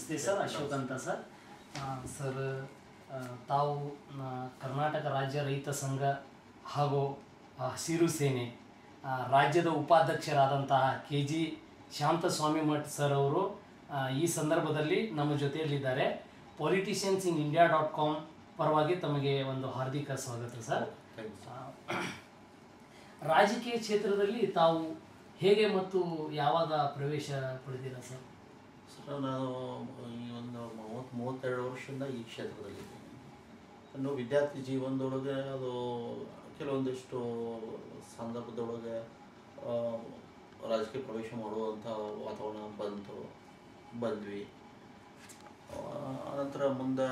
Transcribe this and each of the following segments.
ನಮಸ್ತೆ ಸರ್, ಅಶೋಕ್ ಅಂತ sir. Sir, ತಾವು ಕರ್ನಾಟಕ ರಾಜ್ಯ ರೈತ ಸಂಘ ಹಾಗೂ ಹಸಿರು ಸೇನೆ ರಾಜ್ಯದ ಉಪಾಧ್ಯಕ್ಷರಾದಂತಹ KG ಶಾಂತಸ್ವಾಮಿ ಮಠ್ ಸರ್ ಅವರು ಈ ಸಂದರ್ಭದಲ್ಲಿ ನಮ್ಮ ಜೊತೆಯಲ್ಲಿದ್ದಾರೆ. politiciansinIndia.com ಪರವಾಗಿ ತಮಗೆ ಒಂದು ಹಾರ್ದಿಕ ಸ್ವಾಗತ ಸರ್. ರಾಜಕೀಯ ಕ್ಷೇತ್ರದಲ್ಲಿ ತಾವು ಹೇಗೆ ಮತ್ತು ಯಾವಾಗ ಪ್ರವೇಶ ಪಡೆದಿರಾ ಸರ್? ಸರ್, ನಾನು ಈ ಒಂದು 32 ವರ್ಷದಿಂದ ಈ ಕ್ಷೇತ್ರದಲ್ಲಿದ್ದೀನಿ. ನಾನು ವಿದ್ಯಾರ್ಥಿ ಜೀವನದೊಳಗೆ ಅದು ಕೆಲವೊಂದಿಷ್ಟು ಸಂದರ್ಭದೊಳಗೆ ರಾಜಕೀಯ ಪ್ರವೇಶ ಮಾಡುವಂಥ ವಾತಾವರಣ ಬಂದ್ವಿ. ಅನಂತರ ಮುಂದೆ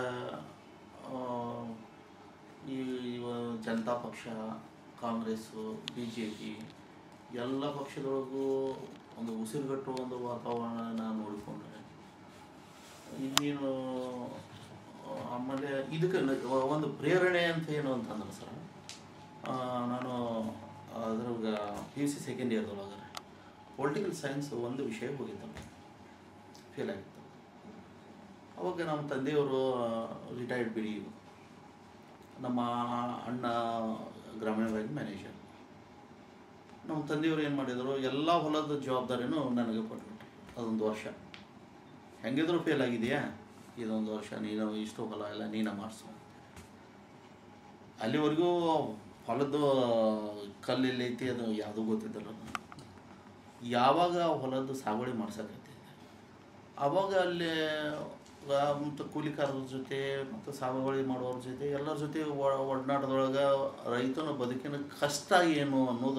ಈ ಜನತಾ ಪಕ್ಷ, ಕಾಂಗ್ರೆಸ್ಸು, BJP ಎಲ್ಲ ಪಕ್ಷದೊಳಗೂ ಒಂದು ಉಸಿರುಗಟ್ಟುವ ಒಂದು ವಾತಾವರಣ ನಾನು ನೋಡಿಕೊಂಡೆ. ಈಗೇನು ಆಮೇಲೆ ಇದಕ್ಕೆ ಒಂದು ಪ್ರೇರಣೆ ಅಂತ ಏನು ಅಂತಂದ್ರೆ ಸರ್, ನಾನು ಅದ್ರಾಗ PUC ಸೆಕೆಂಡ್ ಇಯರ್ದೊಳಗೆ ಪೊಲಿಟಿಕಲ್ ಸೈನ್ಸ್ ಒಂದು ವಿಷಯ ಹೋಗಿದ್ದೆ, ಫೇಲ್ ಆಗಿತ್ತು. ಅವಾಗ ನಮ್ಮ ತಂದೆಯವರು ರಿಟೈರ್ಡ್ ಬಿಡಿ, ನಮ್ಮ ಅಣ್ಣ ಗ್ರಾಮೀಣ ಬ್ಯಾಂಕ್ ಮ್ಯಾನೇಜರ್. ನಮ್ಮ ತಂದೆಯವರು ಏನು ಮಾಡಿದರು, ಎಲ್ಲ ಹೊಲದ ಜವಾಬ್ದಾರಿನೂ ನನಗೆ ಕೊಟ್ಬಿಟ್ರು. ಅದೊಂದು ವರ್ಷ ಹೆಂಗಿದ್ರು ಫೇಲ್ ಆಗಿದೆಯಾ, ಇದೊಂದು ವರ್ಷ ನೀನು ಇಷ್ಟು ಹೊಲ ಎಲ್ಲ ನೀನು ಮಾಡಿಸು. ಅಲ್ಲಿವರೆಗೂ ಹೊಲದ್ದು ಕಲ್ಲೆಲ್ಲೈತಿ ಅದು ಯಾವುದೂ ಗೊತ್ತಿದ್ದಲ್ಲ. ಯಾವಾಗ ಹೊಲದ್ದು ಸಾಗುವಳಿ ಮಾಡ್ಸೋಕೈತಿ, ಆವಾಗ ಅಲ್ಲಿ ಮತ್ತು ಕೂಲಿಕಾರರ ಜೊತೆ ಮತ್ತು ಸಾಗುವಳಿ ಮಾಡೋರ ಜೊತೆ ಎಲ್ಲರ ಜೊತೆ ಒಡನಾಟದೊಳಗೆ ರೈತನ ಬದುಕಿನ ಕಷ್ಟ ಏನು ಅನ್ನೋದು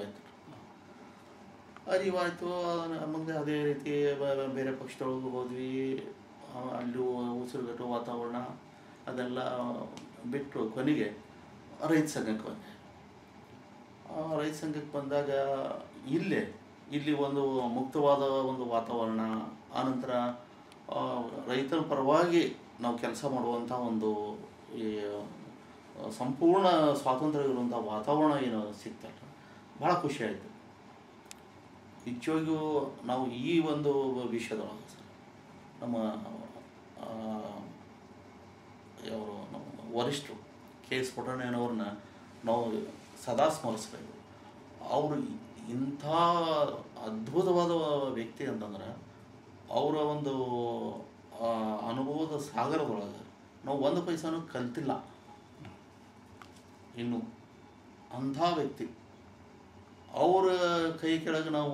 ಅರಿವಾಯಿತು. ಮುಂದೆ ಅದೇ ರೀತಿ ಬೇರೆ ಪಕ್ಷದೊಳಗೆ ಹೋದ್ವಿ. ಅಲ್ಲಿ ಉಸಿರುಗಟ್ಟುವ ವಾತಾವರಣ ಅದೆಲ್ಲ ಬಿಟ್ಟು ಕೊನೆಗೆ ರೈತ ಸಂಘಕ್ಕೆ ಬಂದೆ. ರೈತ ಸಂಘಕ್ಕೆ ಬಂದಾಗ ಇಲ್ಲಿ ಒಂದು ಮುಕ್ತವಾದ ಒಂದು ವಾತಾವರಣ, ಆನಂತರ ರೈತರ ಪರವಾಗಿ ನಾವು ಕೆಲಸ ಮಾಡುವಂಥ ಒಂದು ಈ ಸಂಪೂರ್ಣ ಸ್ವಾತಂತ್ರ್ಯ ಇರುವಂಥ ವಾತಾವರಣ ಏನು ಸಿಗ್ತಲ್ಲ, ಭಾಳ ಖುಷಿಯಾಯಿತು. ನಿಜವಾಗಿಯೂ ನಾವು ಈ ಒಂದು ವಿಷಯದೊಳಗೆ ಸರ್ ನಮ್ಮ ನಮ್ಮ ವರಿಷ್ಠರು KS ಪುಟ್ಟಣ್ಣಯ್ಯನವ್ರನ್ನ ನಾವು ಸದಾ ಸ್ಮರಿಸ್ಬೇಕು. ಅವರು ಇಂಥ ಅದ್ಭುತವಾದ ವ್ಯಕ್ತಿ ಅಂತಂದ್ರೆ, ಅವರ ಒಂದು ಅನುಭವದ ಸಾಗರದೊಳಗೆ ನಾವು ಒಂದು ಪೈಸಾನು ಕಲ್ತಿಲ್ಲ ಇನ್ನು. ಅಂಥ ವ್ಯಕ್ತಿ ಅವರ ಕೈ ಕೆಳಗೆ ನಾವು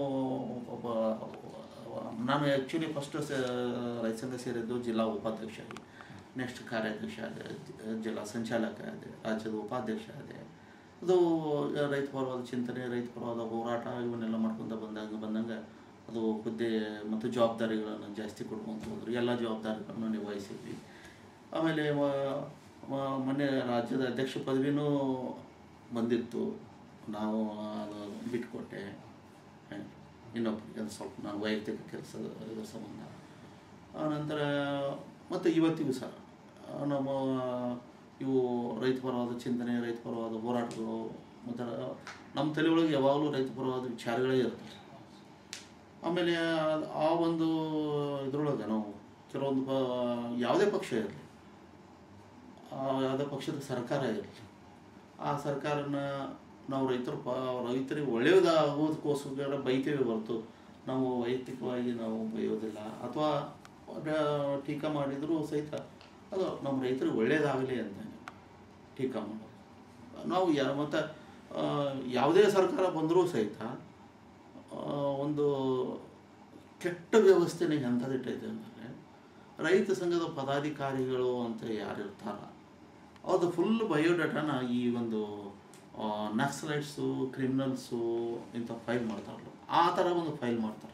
ನಾನು ಆ್ಯಕ್ಚುಲಿ ಫಸ್ಟ್ ರೈತ ಸಂಘ ಸೇರಿದ್ದು ಜಿಲ್ಲಾ ಉಪಾಧ್ಯಕ್ಷ ಆಗಿ, ನೆಕ್ಸ್ಟ್ ಕಾರ್ಯಾಧ್ಯಕ್ಷ ಆದೆ, ಜಿಲ್ಲಾ ಸಂಚಾಲಕ ಆದೆ, ರಾಜ್ಯದ ಉಪಾಧ್ಯಕ್ಷ ಆದೆ. ಅದು ರೈತ ಪರವಾದ ಚಿಂತನೆ, ರೈತ ಪರವಾದ ಹೋರಾಟ ಇವನ್ನೆಲ್ಲ ಮಾಡ್ಕೊತ ಬಂದಂಗೆ ಅದು ಹುದ್ದೆ ಮತ್ತು ಜವಾಬ್ದಾರಿಗಳನ್ನು ಜಾಸ್ತಿ ಕೊಡ್ಕೊಂತ ಹೋದ್ರು. ಎಲ್ಲ ಜವಾಬ್ದಾರಿಗಳನ್ನು ನಿಭಾಯಿಸಿದ್ವಿ. ಆಮೇಲೆ ಮೊನ್ನೆ ರಾಜ್ಯದ ಅಧ್ಯಕ್ಷ ಪದವಿನೂ ಬಂದಿತ್ತು, ನಾವು ಅದು ಬಿಟ್ಕೊಟ್ಟೆ ಇನ್ನೊಬ್ಬರಿಗೆ. ಅದು ಸ್ವಲ್ಪ ನಾನು ವೈಯಕ್ತಿಕ ಕೆಲಸದ ಸಂಬಂಧ. ಆನಂತರ ಮತ್ತು ಇವತ್ತಿಗೂ ಸಹ ನಮ್ಮ ಇವು ರೈತ ಪರವಾದ ಚಿಂತನೆ, ರೈತ ಪರವಾದ ಹೋರಾಟಗಳು ಮತ್ತು ನಮ್ಮ ತಲೆಯೊಳಗೆ ಯಾವಾಗಲೂ ರೈತ ಪರವಾದ ವಿಚಾರಗಳೇ ಇರ್ತವೆ. ಆಮೇಲೆ ಆ ಒಂದು ಇದರೊಳಗೆ ನಾವು ಕೆಲವೊಂದು ಯಾವುದೇ ಪಕ್ಷ ಇರಲಿ, ಯಾವುದೇ ಪಕ್ಷದ ಸರ್ಕಾರ ಇರಲಿ, ಆ ಸರ್ಕಾರನ ನಾವು ರೈತರಿಗೆ ಒಳ್ಳೆಯದಾಗೋದಕ್ಕೋಸ್ಕರ ಬೈತೇವೆ ಹೊರತು ನಾವು ವೈಯಕ್ತಿಕವಾಗಿ ನಾವು ಬೈಯೋದಿಲ್ಲ. ಅಥವಾ ಟೀಕಾ ಮಾಡಿದರೂ ಸಹಿತ ಅದು ನಮ್ಮ ರೈತರಿಗೆ ಒಳ್ಳೆಯದಾಗಲಿ ಅಂತ ಟೀಕಾ ಮಾಡೋದು. ನಾವು ಮತ್ತು ಯಾವುದೇ ಸರ್ಕಾರ ಬಂದರೂ ಸಹಿತ ಒಂದು ಕೆಟ್ಟ ವ್ಯವಸ್ಥೆನೇ ಎಂಥದಿಟ್ಟೈತೆ ಅಂದರೆ, ರೈತ ಸಂಘದ ಪದಾಧಿಕಾರಿಗಳು ಅಂತ ಯಾರಿರ್ತಾರ ಅದು ಫುಲ್ ಬಯೋಡಾಟಾನ ಈ ಒಂದು ನಕ್ಸಲೈಟ್ಸು, ಕ್ರಿಮಿನಲ್ಸು ಇಂಥ ಫೈಲ್ ಮಾಡ್ತಾರಲ್ಲ, ಆ ಥರ ಒಂದು ಫೈಲ್ ಮಾಡ್ತಾರೆ.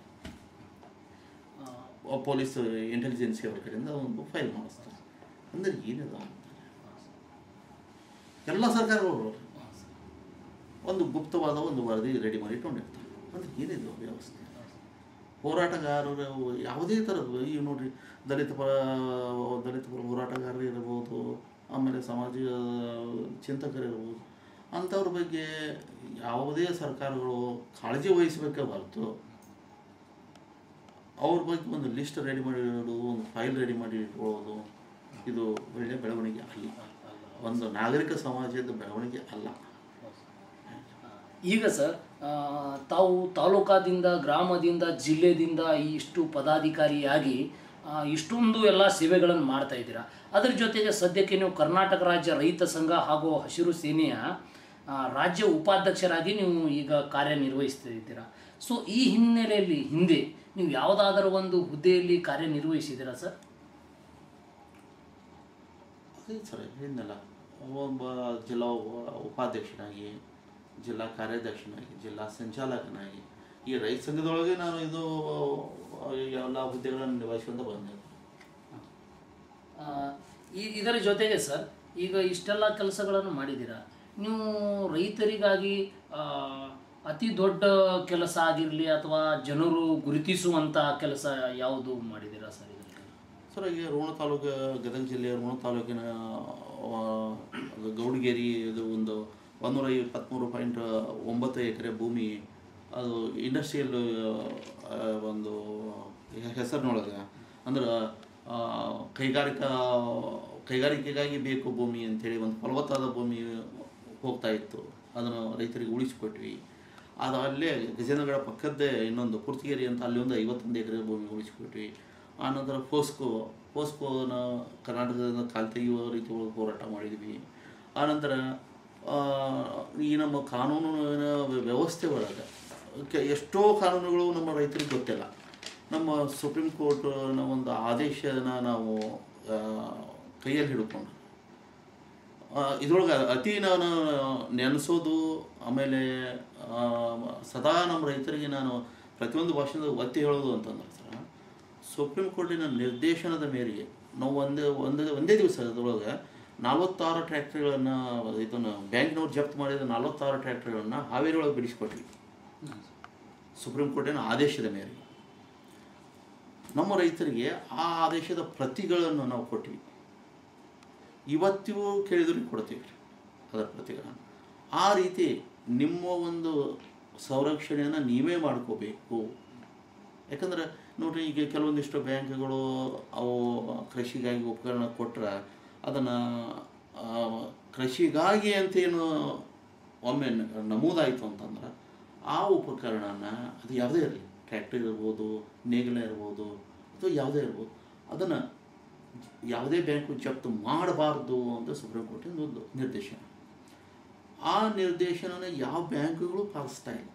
ಪೊಲೀಸ್ ಇಂಟೆಲಿಜೆನ್ಸಿ ಅವ್ರ ಕಡೆಯಿಂದ ಒಂದು ಫೈಲ್ ಮಾಡಿಸ್ತಾರೆ. ಅಂದರೆ ಏನಿದೆ ಎಲ್ಲ ಸರ್ಕಾರಗಳು ಒಂದು ಗುಪ್ತವಾದ ಒಂದು ವರದಿ ರೆಡಿ ಮಾಡಿ ಇಟ್ಕೊಂಡಿರ್ತಾರೆ. ಅಂದರೆ ಏನಿದೆ ವ್ಯವಸ್ಥೆ. ಹೋರಾಟಗಾರರು ಯಾವುದೇ ಥರದ್ದು, ಈಗ ನೋಡಿರಿ, ದಲಿತ ಪರ ಹೋರಾಟಗಾರರು ಇರ್ಬೋದು, ಆಮೇಲೆ ಸಮಾಜ ಚಿಂತಕರು ಇರ್ಬೋದು, ಅಂಥವ್ರ ಬಗ್ಗೆ ಯಾವುದೇ ಸರ್ಕಾರಗಳು ಕಾಳಜಿ ವಹಿಸಬೇಕೇ ಹೊರತು ಅವ್ರ ಬಗ್ಗೆ ಒಂದು ಲಿಸ್ಟ್ ರೆಡಿ ಮಾಡಿ ಇಡೋದು, ಒಂದು ಫೈಲ್ ರೆಡಿ ಮಾಡಿ ಇಟ್ಕೊಳ್ಳೋದು, ಇದು ಒಳ್ಳೆಯ ಬೆಳವಣಿಗೆ ಅಲ್ಲ, ಒಂದು ನಾಗರಿಕ ಸಮಾಜದ ಬೆಳವಣಿಗೆ ಅಲ್ಲ. ಈಗ ಸರ್, ತಾವು ತಾಲೂಕಾದಿಂದ, ಗ್ರಾಮದಿಂದ, ಜಿಲ್ಲೆದಿಂದ ಇಷ್ಟು ಪದಾಧಿಕಾರಿಯಾಗಿ ಇಷ್ಟೊಂದು ಎಲ್ಲ ಸೇವೆಗಳನ್ನು ಮಾಡ್ತಾ ಇದ್ದೀರಾ. ಅದರ ಜೊತೆಗೆ ಸದ್ಯಕ್ಕೆ ನೀವು ಕರ್ನಾಟಕ ರಾಜ್ಯ ರೈತ ಸಂಘ ಹಾಗೂ ಹಸಿರು ಸೇನೆಯ ರಾಜ್ಯ ಉಪಾಧ್ಯಕ್ಷರಾಗಿ ನೀವು ಈಗ ಕಾರ್ಯನಿರ್ವಹಿಸ್ತಾ ಇದ್ದೀರಾ. ಸೊ ಈ ಹಿನ್ನೆಲೆಯಲ್ಲಿ ಹಿಂದೆ ನೀವು ಯಾವುದಾದರೂ ಒಂದು ಹುದ್ದೆಯಲ್ಲಿ ಕಾರ್ಯನಿರ್ವಹಿಸಿದ್ದೀರಾ ಸರ್? ಅದೇ ಸರ್ ಹೇಳಿದ್ನಲ್ಲ, ಒಬ್ಬ ಜಿಲ್ಲಾ ಉಪಾಧ್ಯಕ್ಷನಾಗಿ, ಜಿಲ್ಲಾ ಕಾರ್ಯಾಧ್ಯಕ್ಷನಾಗಿ, ಜಿಲ್ಲಾ ಸಂಚಾಲಕನಾಗಿ ಈ ರೈತ ಸಂಘದೊಳಗೆ ನಾನು ಇದು ಎಲ್ಲ ಹುದ್ದೆಗಳನ್ನು ನಿಭಾಯಿಸ್ಕೊಂತ ಬಂದೆ. ಇದರ ಜೊತೆಗೆ ಸರ್, ಈಗ ಇಷ್ಟೆಲ್ಲ ಕೆಲಸಗಳನ್ನು ಮಾಡಿದ್ದೀರಾ, ನೀವು ರೈತರಿಗಾಗಿ ಅತಿ ದೊಡ್ಡ ಕೆಲಸ ಆಗಿರಲಿ ಅಥವಾ ಜನರು ಗುರುತಿಸುವಂಥ ಕೆಲಸ ಯಾವುದು ಮಾಡಿದ್ದೀರಾ ಸರ್? ಸರ್, ಈಗ ರೋಣ ತಾಲೂಕು, ಗದಗ ಜಿಲ್ಲೆಯ ರೋಣ ತಾಲೂಕಿನ ಗೌಡಗೇರಿ ಇದು ಒಂದು 123.9 ಎಕರೆ ಭೂಮಿ, ಅದು ಇಂಡಸ್ಟ್ರಿಯಲ್ ಒಂದು ಹೆಸರಿನೊಳಗೆ, ಅಂದ್ರೆ ಕೈಗಾರಿಕೆಗಾಗಿ ಬೇಕು ಭೂಮಿ ಅಂಥೇಳಿ ಒಂದು ಫಲವತ್ತಾದ ಭೂಮಿ ಹೋಗ್ತಾ ಇತ್ತು. ಅದನ್ನು ರೈತರಿಗೆ ಉಳಿಸಿಕೊಟ್ವಿ. ಅದು ಅಲ್ಲೇ ಗಜೇಂದ್ರಗಡ ಪಕ್ಕದ್ದೇ ಇನ್ನೊಂದು ಪುರ್ತಗೇರಿ ಅಂತ ಅಲ್ಲಿ ಒಂದು 51 ಎಕರೆ ಭೂಮಿ ಉಳಿಸಿಕೊಟ್ವಿ. ಆನಂತರ ಫೋಸ್ಕೋನ ಕರ್ನಾಟಕದಿಂದ ಕಾಲ್ ತೆಗೆಯುವ ರೀತಿ ಒಳಗೆ ಹೋರಾಟ ಮಾಡಿದ್ವಿ. ಆನಂತರ ಈ ನಮ್ಮ ಕಾನೂನಿನ ವ್ಯವಸ್ಥೆ ಒಳಗೆ ಎಷ್ಟೋ ಕಾನೂನುಗಳು ನಮ್ಮ ರೈತರಿಗೆ ಗೊತ್ತಿಲ್ಲ. ನಮ್ಮ ಸುಪ್ರೀಂ ಕೋರ್ಟ್ನ ಒಂದು ಆದೇಶನ ನಾವು ಕೈಯಲ್ಲಿ ಹಿಡ್ಕೊಂಡು ಇದ್ರೊಳಗೆ ಅತಿ ನಾನು ನೆನೆಸೋದು, ಆಮೇಲೆ ಸದಾ ನಮ್ಮ ರೈತರಿಗೆ ನಾನು ಪ್ರತಿಯೊಂದು ಭಾಷೆಯಿಂದ ಒತ್ತಿ ಹೇಳೋದು ಅಂತಂದ್ರೆ ಸರ್, ಸುಪ್ರೀಂ ಕೋರ್ಟಿನ ನಿರ್ದೇಶನದ ಮೇರೆಗೆ ನಾವು ಒಂದೇ ದಿವಸದೊಳಗೆ 46 ಟ್ರ್ಯಾಕ್ಟರ್ಗಳನ್ನು, ಇದನ್ನು ಬ್ಯಾಂಕ್ನವ್ರು ಜಪ್ತು ಮಾಡಿದ 46 ಟ್ರ್ಯಾಕ್ಟರ್ಗಳನ್ನು ಹಾವೇರಿ ಒಳಗೆ ಬಿಡಿಸ್ಕೊಟ್ವಿ. ಸುಪ್ರೀಂ ಕೋರ್ಟಿನ ಆದೇಶದ ಮೇರೆಗೆ ನಮ್ಮ ರೈತರಿಗೆ ಆ ಆದೇಶದ ಪ್ರತಿಗಳನ್ನು ನಾವು ಕೊಟ್ವಿ. ಇವತ್ತಿಗೂ ಕೇಳಿದ್ರು ಕೊಡ್ತೀವಿ ಅದರ ಪ್ರತಿಗಳನ್ನು. ಆ ರೀತಿ ನಿಮ್ಮ ಒಂದು ಸಂರಕ್ಷಣೆಯನ್ನು ನೀವೇ ಮಾಡ್ಕೋಬೇಕು. ಯಾಕಂದರೆ ನೋಡಿರಿ, ಈಗ ಕೆಲವೊಂದಿಷ್ಟು ಬ್ಯಾಂಕ್ಗಳು ಅವು ಕೃಷಿಗಾಗಿ ಉಪಕರಣ ಕೊಟ್ಟರೆ ಅದನ್ನು ಕೃಷಿಗಾಗಿ ಅಂತೇನು ಒಮ್ಮೆ ನಮೂದಾಯಿತು ಅಂತಂದ್ರೆ ಆ ಉಪಕರಣನ, ಅದು ಯಾವುದೇ ಇರಲಿ, ಟ್ರ್ಯಾಕ್ಟರ್ ಇರ್ಬೋದು, ನೇಗಿಲ ಇರ್ಬೋದು, ಅಥವಾ ಯಾವುದೇ ಇರ್ಬೋದು, ಅದನ್ನು ಯಾವುದೇ ಬ್ಯಾಂಕು ಜಪ್ತು ಮಾಡಬಾರ್ದು ಅಂತ ಸುಪ್ರೀಂ ಕೋರ್ಟಿನ ಒಂದು ನಿರ್ದೇಶನ. ಆ ನಿರ್ದೇಶನನ ಯಾವ ಬ್ಯಾಂಕುಗಳು ಪಾಲಿಸ್ತಾ ಇಲ್ಲ.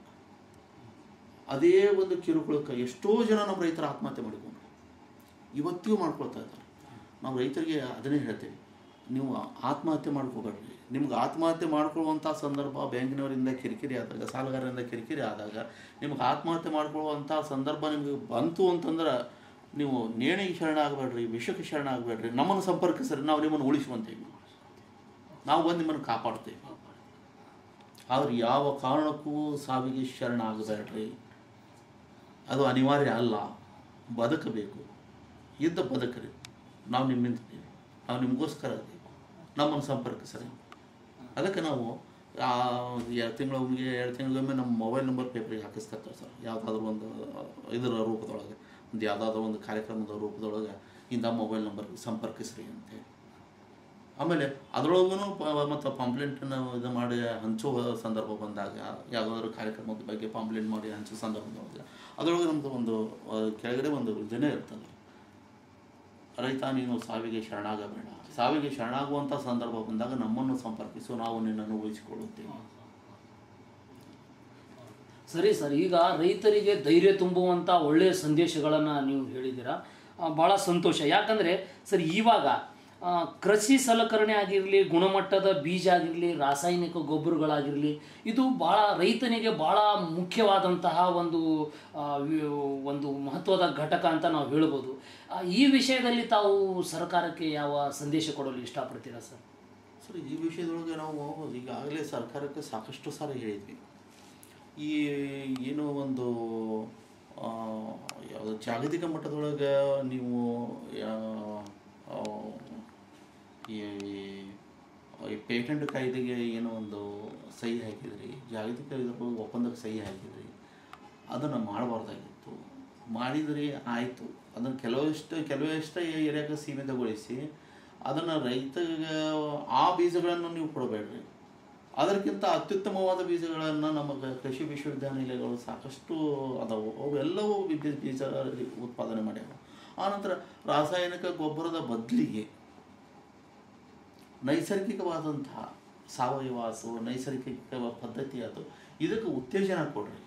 ಅದೇ ಒಂದು ಕಿರುಕುಳಕ್ಕೆ ಎಷ್ಟೋ ಜನ ನಮ್ಮ ರೈತರ ಆತ್ಮಹತ್ಯೆ ಮಾಡಿಕೊಂಡ್ರು, ಇವತ್ತಿಗೂ ಮಾಡ್ಕೊಳ್ತಾ ಇದ್ದಾರೆ. ನಾವು ರೈತರಿಗೆ ಅದನ್ನೇ ಹೇಳ್ತೇವೆ, ನೀವು ಆತ್ಮಹತ್ಯೆ ಮಾಡ್ಕೋಬೇಡ್ರಿ. ನಿಮ್ಗೆ ಆತ್ಮಹತ್ಯೆ ಮಾಡ್ಕೊಳ್ಳುವಂಥ ಸಂದರ್ಭ ಬ್ಯಾಂಕಿನವರಿಂದ ಕಿರಿಕಿರಿ ಆದಾಗ, ಸಾಲಗಾರರಿಂದ ಕಿರಿಕಿರಿ ಆದಾಗ, ನಿಮ್ಗೆ ಆತ್ಮಹತ್ಯೆ ಮಾಡ್ಕೊಳ್ಳುವಂಥ ಸಂದರ್ಭ ನಿಮಗೆ ಬಂತು ಅಂತಂದ್ರೆ ನೀವು ನೇಣಿಗೆ ಶರಣಾಗಬೇಡ್ರಿ, ವಿಷಕ್ಕೆ ಶರಣಾಗಬೇಡ್ರಿ, ನಮ್ಮನ್ನು ಸಂಪರ್ಕಿಸ್ರಿ, ನಾವು ನಿಮ್ಮನ್ನು ಉಳಿಸುವಂತೇವೆ, ನಾವು ಬಂದು ನಿಮ್ಮನ್ನು ಕಾಪಾಡ್ತೇವೆ. ಆದ್ರೆ ಯಾವ ಕಾರಣಕ್ಕೂ ಸಾವಿಗೆ ಶರಣಾಗಬೇಡ್ರಿ. ಅದು ಅನಿವಾರ್ಯ ಅಲ್ಲ, ಬದುಕಬೇಕು. ಇದ್ದ ಬದುಕ್ರಿ, ನಾವು ನಿಮ್ಮಿಂದ, ನಾವು ನಿಮಗೋಸ್ಕರ ನಮ್ಮನ್ನು ಸಂಪರ್ಕಿಸ್ರಿ. ಅದಕ್ಕೆ ನಾವು 2 ತಿಂಗಳಿಗೊಮ್ಮೆ ನಮ್ಮ ಮೊಬೈಲ್ ನಂಬರ್ ಪೇಪರಿಗೆ ಹಾಕಿಸ್ಕೊಳ್ತಾರೆ ಸರ್. ಯಾವುದಾದ್ರೂ ಒಂದು ಇದರ ರೂಪದೊಳಗೆ, ಒಂದು ಯಾವುದಾದ್ರೂ ಒಂದು ಕಾರ್ಯಕ್ರಮದ ರೂಪದೊಳಗೆ ಇಂಥ ಮೊಬೈಲ್ ನಂಬರ್ಗೆ ಸಂಪರ್ಕಿಸ್ರಿ ಅಂತೇಳಿ. ಆಮೇಲೆ ಅದರೊಳಗೂ ಮತ್ತು ಪಾಂಪ್ಲೆಂಟನ್ನು ಇದು ಮಾಡಿ ಹಂಚೋ ಸಂದರ್ಭ ಬಂದಾಗ, ಯಾವುದಾದ್ರೂ ಕಾರ್ಯಕ್ರಮದ ಬಗ್ಗೆ ಪಾಂಪ್ಲೆಂಟ್ ಮಾಡಿ ಹಂಚೋ ಸಂದರ್ಭದೊಳಗೆ ಅದರೊಳಗೆ ನಮ್ಮದು ಒಂದು ಕೆಳಗಡೆ ಒಂದು ಯೋಜನೆ ಇರ್ತದೆ, ರೈತ ನೀನು ಸಾವಿಗೆ ಶರಣಾಗಬೇಡ, ಸಾವಿಗೆ ಶರಣಾಗುವಂಥ ಸಂದರ್ಭ ಬಂದಾಗ ನಮ್ಮನ್ನು ಸಂಪರ್ಕಿಸು, ನಾವು ನಿನ್ನನ್ನು ಉಳಿಸಿಕೊಳ್ಳುತ್ತೇವೆ. ಸರಿ ಸರ್, ಈಗ ರೈತರಿಗೆ ಧೈರ್ಯ ತುಂಬುವಂಥ ಒಳ್ಳೆಯ ಸಂದೇಶಗಳನ್ನು ನೀವು ಹೇಳಿದ್ದೀರಾ, ಭಾಳ ಸಂತೋಷ. ಯಾಕಂದರೆ ಸರ್, ಇವಾಗ ಕೃಷಿ ಸಲಕರಣೆ ಆಗಿರಲಿ, ಗುಣಮಟ್ಟದ ಬೀಜ ಆಗಿರಲಿ, ರಾಸಾಯನಿಕ ಗೊಬ್ಬರಗಳಾಗಿರಲಿ, ಇದು ಭಾಳ ರೈತನಿಗೆ ಭಾಳ ಮುಖ್ಯವಾದಂತಹ ಒಂದು ಮಹತ್ವದ ಘಟಕ ಅಂತ ನಾವು ಹೇಳ್ಬೋದು. ಈ ವಿಷಯದಲ್ಲಿ ತಾವು ಸರ್ಕಾರಕ್ಕೆ ಯಾವ ಸಂದೇಶ ಕೊಡಲು ಇಷ್ಟಪಡ್ತೀರಾ ಸರ್? ಸರ್, ಈ ವಿಷಯದೊಳಗೆ ನಾವು ಈಗಾಗಲೇ ಸರ್ಕಾರಕ್ಕೆ ಸಾಕಷ್ಟು ಸಾರಿ ಹೇಳಿದ್ವಿ. ಈ ಏನೋ ಒಂದು ಯಾವುದು ಜಾಗತಿಕ ಮಟ್ಟದೊಳಗೆ ನೀವು ಈ ಪೇಟೆಂಟ್ ಕಾಯ್ದೆಗೆ ಏನೋ ಒಂದು ಸಹಿ ಹಾಕಿದ್ರಿ, ಜಾಗತಿಕ ಒಪ್ಪಂದಕ್ಕೆ ಸಹಿ ಹಾಕಿದ್ರಿ, ಅದನ್ನು ಮಾಡಬಾರ್ದಾಗಿತ್ತು. ಮಾಡಿದ್ರಿ ಆಯಿತು. ಅದನ್ನು ಕೆಲವಷ್ಟೇ ಏರಿಯಾಗೆ ಸೀಮಿತಗೊಳಿಸಿ ಅದನ್ನು ರೈತಗೆ ಆ ಬೀಜಗಳನ್ನು ನೀವು ಕೊಡಬೇಡ್ರಿ. ಅದಕ್ಕಿಂತ ಅತ್ಯುತ್ತಮವಾದ ಬೀಜಗಳನ್ನು ನಮ್ಮ ಕೃಷಿ ವಿಶ್ವವಿದ್ಯಾನಿಲಯಗಳು ಸಾಕಷ್ಟು ಅದಾವು. ಅವೆಲ್ಲವೂ ಬೀಜ ಉತ್ಪಾದನೆ ಮಾಡ್ಯಾವ. ಆನಂತರ ರಾಸಾಯನಿಕ ಗೊಬ್ಬರದ ಬದಲಿಗೆ ನೈಸರ್ಗಿಕವಾದಂತಹ ಸಾವಯವ ಆತು, ನೈಸರ್ಗಿಕ ಪದ್ಧತಿ ಆತು, ಇದಕ್ಕೆ ಉತ್ತೇಜನ ಕೊಡ್ರಿ.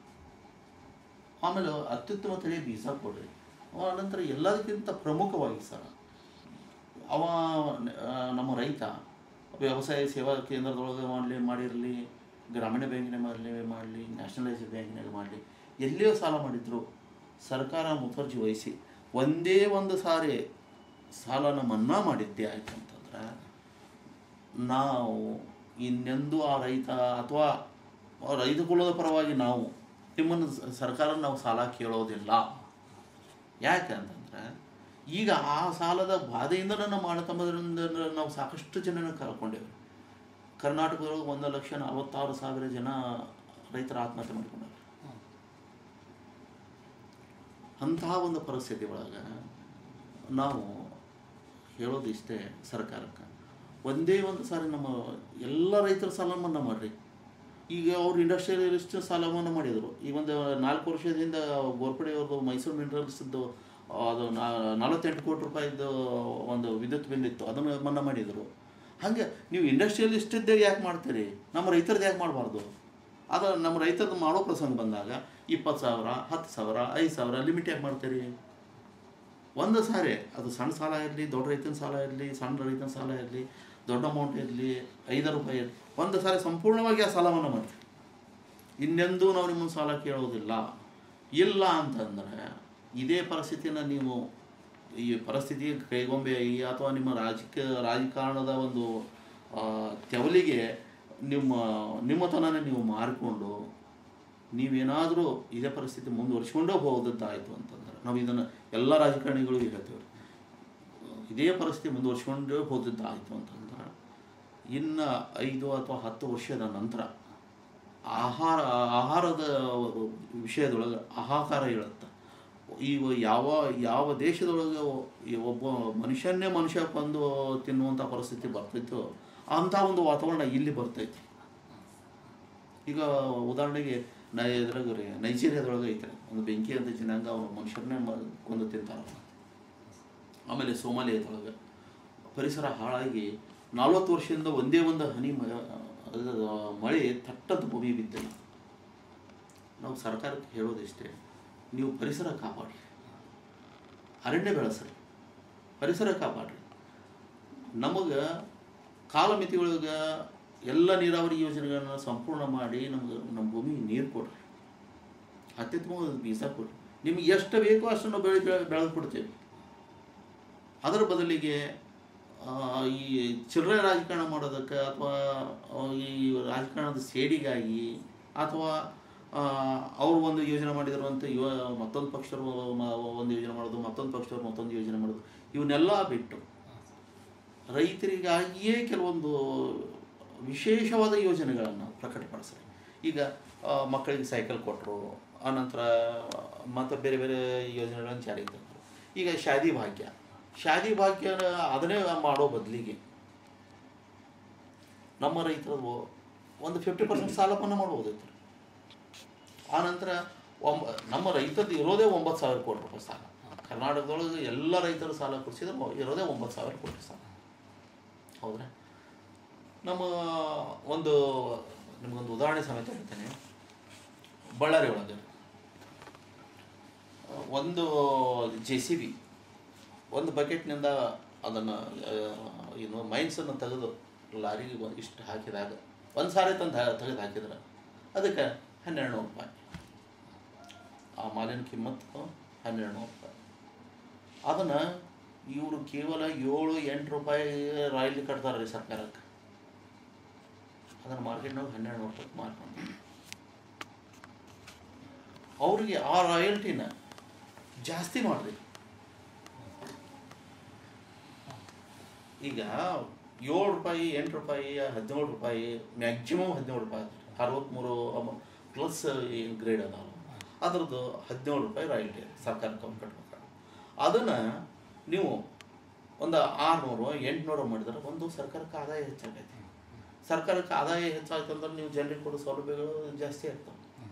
ಆಮೇಲೆ ಅತ್ಯುತ್ತಮ ತಳಿಯ ಬೀಜ ಕೊಡ್ರಿ. ಆನಂತರ ಎಲ್ಲದಕ್ಕಿಂತ ಪ್ರಮುಖವಾಗಿ ಸರ್ ನಮ್ಮ ರೈತ ವ್ಯವಸಾಯ ಸೇವಾ ಕೇಂದ್ರದೊಳಗೆ ಮಾಡಿರಲಿ, ಗ್ರಾಮೀಣ ಬ್ಯಾಂಕಿನಾಗ ಮಾಡಲಿ, ನ್ಯಾಷನಲೈಸ್ ಬ್ಯಾಂಕಿನಾಗ ಮಾಡಲಿ, ಎಲ್ಲಿಯೋ ಸಾಲ ಮಾಡಿದ್ರು ಸರ್ಕಾರ ಮುತುವರ್ಜಿ ವಹಿಸಿ ಒಂದೇ ಒಂದು ಸಾರಿ ಸಾಲನ ಮನ್ನಾ ಮಾಡಿದ್ದೆ ಆಯ್ತು ಅಂತಂದ್ರೆ ನಾವು ಇನ್ನೆಂದೂ ಆ ರೈತ ಅಥವಾ ರೈತ ಕುಲದ ಪರವಾಗಿ ನಾವು ನಿಮ್ಮನ್ನು ಸರ್ಕಾರ ನಾವು ಸಾಲ ಕೇಳೋದಿಲ್ಲ. ಯಾಕೆ ಅಂತಂದ್ರೆ ಈಗ ಆ ಸಾಲದ ಬಾಧೆಯಿಂದ ನಮ್ಮ ಅಣ್ಣತಮ್ಮದರಿಂದ ನಾವು ಸಾಕಷ್ಟು ಜನನ ಕಳ್ಕೊಂಡೇವೆ. ಕರ್ನಾಟಕದೊಳಗೆ 1,46,000 ಜನ ರೈತರ ಆತ್ಮಹತ್ಯೆ ಮಾಡಿಕೊಂಡಾರೆ. ಅಂತಹ ಒಂದು ಪರಿಸ್ಥಿತಿ ಒಳಗೆ ನಾವು ಹೇಳೋದಿಷ್ಟೇ ಸರ್ಕಾರಕ್ಕೆ, ಒಂದೇ ಒಂದು ಸಾರಿ ನಮ್ಮ ಎಲ್ಲ ರೈತರ ಸಾಲ ಮನ್ನಾ ಮಾಡಿರಿ. ಈಗ ಅವ್ರು ಇಂಡಸ್ಟ್ರಿಯಲಿಸ್ಟ್ ಸಾಲ ಮನ್ನಾ ಮಾಡಿದರು. ಈಗ ಒಂದು 4 ವರ್ಷದಿಂದ ಗೋರ್ಪಡೆ ಅವ್ರದ್ದು ಮೈಸೂರು ಮಿನರಲ್ಸ್ದು ಅದು 48 ಕೋಟಿ ರೂಪಾಯಿದ್ದು ಒಂದು ವಿದ್ಯುತ್ ಬಿಲ್ ಇತ್ತು, ಅದನ್ನು ಮನ್ನಾ ಮಾಡಿದರು. ಹಾಗೆ ನೀವು ಇಂಡಸ್ಟ್ರಿಯಲಿಸ್ಟಿದ್ದೇ ಯಾಕೆ ಮಾಡ್ತೀರಿ, ನಮ್ಮ ರೈತರದ್ದು ಯಾಕೆ ಮಾಡಬಾರ್ದು? ಅದು ನಮ್ಮ ರೈತರದ್ದು ಮಾಡೋ ಪ್ರಸಂಗ ಬಂದಾಗ 20,000, 10,000, 5,000 ಲಿಮಿಟ್ ಯಾಕೆ ಮಾಡ್ತೀರಿ? ಒಂದು ಸಾರಿ ಅದು ಸಣ್ಣ ಸಾಲ ಇರಲಿ, ದೊಡ್ಡ ರೈತನ ಸಾಲ ಇರಲಿ, ಸಣ್ಣ ರೈತನ ಸಾಲ ಇರಲಿ, ದೊಡ್ಡ ಅಮೌಂಟ್ ಇರಲಿ, 5 ರೂಪಾಯಿ ಇರಲಿ, ಒಂದು ಸಾರಿ ಸಂಪೂರ್ಣವಾಗಿ ಆ ಸಾಲವನ್ನು ಮಾಡ್ತೀವಿ. ಇನ್ನೆಂದೂ ನಾವು ನಿಮ್ಮನ್ನು ಸಾಲ ಕೇಳೋದಿಲ್ಲ. ಇಲ್ಲ ಅಂತಂದರೆ ಇದೇ ಪರಿಸ್ಥಿತಿನ ನೀವು ಈ ಪರಿಸ್ಥಿತಿ ಕೈಗೊಂಬೆಯಾಗಿ ಅಥವಾ ನಿಮ್ಮ ರಾಜಕಾರಣದ ಒಂದು ತೆವಲಿಗೆ ನಿಮ್ಮತನನೇ ನೀವು ಮಾರಿಕೊಂಡು ನೀವೇನಾದರೂ ಇದೇ ಪರಿಸ್ಥಿತಿ ಮುಂದುವರಿಸ್ಕೊಂಡೇ ಹೋದದ್ದಾಯಿತು ಅಂತಂದ್ರೆ ನಾವು ಇದನ್ನು ಎಲ್ಲ ರಾಜಕಾರಣಿಗಳಿಗೂ ಹೇಳ್ತೇವೆ. ಇದೇ ಪರಿಸ್ಥಿತಿ ಮುಂದುವರಿಸ್ಕೊಂಡೇ ಹೋದದ್ದಾಯಿತು ಅಂತಂದ್ರೆ ಇನ್ನು 5 ಅಥವಾ 10 ವರ್ಷದ ನಂತರ ಆಹಾರದ ವಿಷಯದೊಳಗೆ ಹಾಹಾಕಾರ ಹೇಳುತ್ತೆ. ಈಗ ಯಾವ ದೇಶದೊಳಗೆ ಒಬ್ಬ ಮನುಷ್ಯ ಬಂದು ತಿನ್ನುವಂಥ ಪರಿಸ್ಥಿತಿ ಬರ್ತೈತೋ ಅಂಥ ಒಂದು ವಾತಾವರಣ ಇಲ್ಲಿ ಬರ್ತೈತಿ. ಈಗ ಉದಾಹರಣೆಗೆ ನೈಜೀರಿಯಾದೊಳಗೆ ಐತೆ ಒಂದು ಬೆಂಕಿ ಅಂತ ಜನಾಂಗ, ಅವ್ರ ಮನುಷ್ಯರನ್ನೇ ಕೊಂದು ತಿಂತಾರೆ. ಆಮೇಲೆ ಸೋಮಾಲಿಯಾದೊಳಗೆ ಪರಿಸರ ಹಾಳಾಗಿ 40 ವರ್ಷದಿಂದ ಒಂದೇ ಒಂದು ಹನಿ ಮಳೆ ತಟ್ಟದ ಭೂಮಿ ಬಿದ್ದಿಲ್ಲ. ನಾವು ಸರ್ಕಾರಕ್ಕೆ ಹೇಳೋದಿಷ್ಟೇ, ನೀವು ಪರಿಸರ ಕಾಪಾಡ್ರಿ, ಅರಣ್ಯ ಬೆಳೆಸ್ರಿ, ಪರಿಸರ ಕಾಪಾಡ್ರಿ. ನಮಗೆ ಕಾಲಮಿತಿ ಒಳಗೆ ಎಲ್ಲ ನೀರಾವರಿ ಯೋಜನೆಗಳನ್ನು ಸಂಪೂರ್ಣ ಮಾಡಿ ನಮ್ಮ ಭೂಮಿಗೆ ನೀರು ಕೊಡ್ರಿ, ಅತ್ಯುತ್ತಮವಾದ ಬೀಜ ಕೊಡ್ರಿ. ನಿಮ್ಗೆ ಎಷ್ಟು ಬೇಕೋ ಅಷ್ಟು ನಾವು ಬೆಳೆದು ಕೊಡ್ತೇವೆ. ಅದರ ಬದಲಿಗೆ ಈ ಚಿಲ್ಲರೆ ರಾಜಕಾರಣ ಮಾಡೋದಕ್ಕೆ ಅಥವಾ ಈ ರಾಜಕಾರಣದ ಸೇಡಿಗಾಗಿ ಅಥವಾ ಅವರು ಒಂದು ಯೋಜನೆ ಮಾಡಿದರು ಅಂತ ಮತ್ತೊಂದು ಪಕ್ಷರು ಒಂದು ಯೋಜನೆ ಮಾಡೋದು, ಮತ್ತೊಂದು ಪಕ್ಷದವ್ರು ಮತ್ತೊಂದು ಯೋಜನೆ ಮಾಡೋದು, ಇವನ್ನೆಲ್ಲ ಬಿಟ್ಟು ರೈತರಿಗಾಗಿಯೇ ಕೆಲವೊಂದು ವಿಶೇಷವಾದ ಯೋಜನೆಗಳನ್ನು ಪ್ರಕಟಪಡಿಸ್ರಿ. ಈಗ ಮಕ್ಕಳಿಗೆ ಸೈಕಲ್ ಕೊಟ್ಟರು, ಆನಂತರ ಮತ್ತು ಬೇರೆ ಬೇರೆ ಯೋಜನೆಗಳನ್ನು ಜಾರಿಗೆ ತಂದರು. ಈಗ ಶಾದಿ ಭಾಗ್ಯ ಅದನ್ನೇ ಮಾಡೋ ಬದಲಿಗೆ ನಮ್ಮ ರೈತರದು ಒಂದು 50% ಸಾಲ ಮನ್ನಾ ಮಾಡ್ಬೋದೈತೆ. ಆನಂತರ ನಮ್ಮ ರೈತರದ್ದು ಇರೋದೇ 9,000 ಕೋಟಿ ರೂಪಾಯಿ ಸಾಲ. ಕರ್ನಾಟಕದೊಳಗೆ ಎಲ್ಲ ರೈತರ ಸಾಲ ಕೊಡಿಸಿದ್ರೆ ಇರೋದೇ 9,000 ಕೋಟಿ ಸಾಲ. ಹೌದ್ರಾ? ನಿಮಗೊಂದು ಉದಾಹರಣೆ ಸಮೇತ ಹೇಳ್ತೇನೆ. ಬಳ್ಳಾರಿ ಒಳಗೆ ಒಂದು JCB ಒಂದು ಬಕೆಟ್ನಿಂದ ಅದನ್ನು ಮೈನ್ಸನ್ನು ತೆಗೆದು ಲಾರಿಗೆ ಇಷ್ಟು ಹಾಕಿದಾಗ ಒಂದು ಸಾರಿ ತೆಗೆದು ಹಾಕಿದ್ರೆ ಅದಕ್ಕೆ 1,200 ರೂಪಾಯಿ. ಆ ಮಾಲಿನ ಕಿಮ್ಮತ್ತು 1,200 ರೂಪಾಯಿ. ಅದನ್ನು ಇವರು ಕೇವಲ 7-8 ರೂಪಾಯಿ ರಾಯಲ್ಟಿ ಕಟ್ತಾರೆ ರೀ ಸರ್ಕಾರಕ್ಕೆ. ಅದನ್ನು ಮಾರ್ಕೆಟ್ನಾಗ 1,200 ರೂಪಾಯಿ ಮಾರ್ಕೊಂಡು ಅವ್ರಿಗೆ ಆ ರಾಯಲ್ಟಿನ ಜಾಸ್ತಿ ಮಾಡಿರಿ. ಈಗ 7 ರೂಪಾಯಿ, 8 ರೂಪಾಯಿ, 17 ರೂಪಾಯಿ, ಮ್ಯಾಕ್ಸಿಮಮ್ 17 ರೂಪಾಯಿ, 63 ಪ್ಲಸ್ ಗ್ರೇಡ್ ಅದಾವ. ಅದರದ್ದು 17 ರೂಪಾಯಿ ರಾಯಲ್ಟಿ ಸರ್ಕಾರಕ್ಕೆ ಅವ್ನು ಕಟ್ಬೇಕು. ಅದನ್ನು ನೀವು ಒಂದು 600 800 ಮಾಡಿದ್ರೆ ಒಂದು ಸರ್ಕಾರಕ್ಕೆ ಆದಾಯ ಹೆಚ್ಚಾಗೈತೆ. ಸರ್ಕಾರಕ್ಕೆ ಆದಾಯ ಹೆಚ್ಚಾಯ್ತು ಅಂದ್ರೆ ನೀವು ಜನರಿಗೆ ಕೊಡೋ ಸೌಲಭ್ಯಗಳು ಜಾಸ್ತಿ ಆಗ್ತವೆ.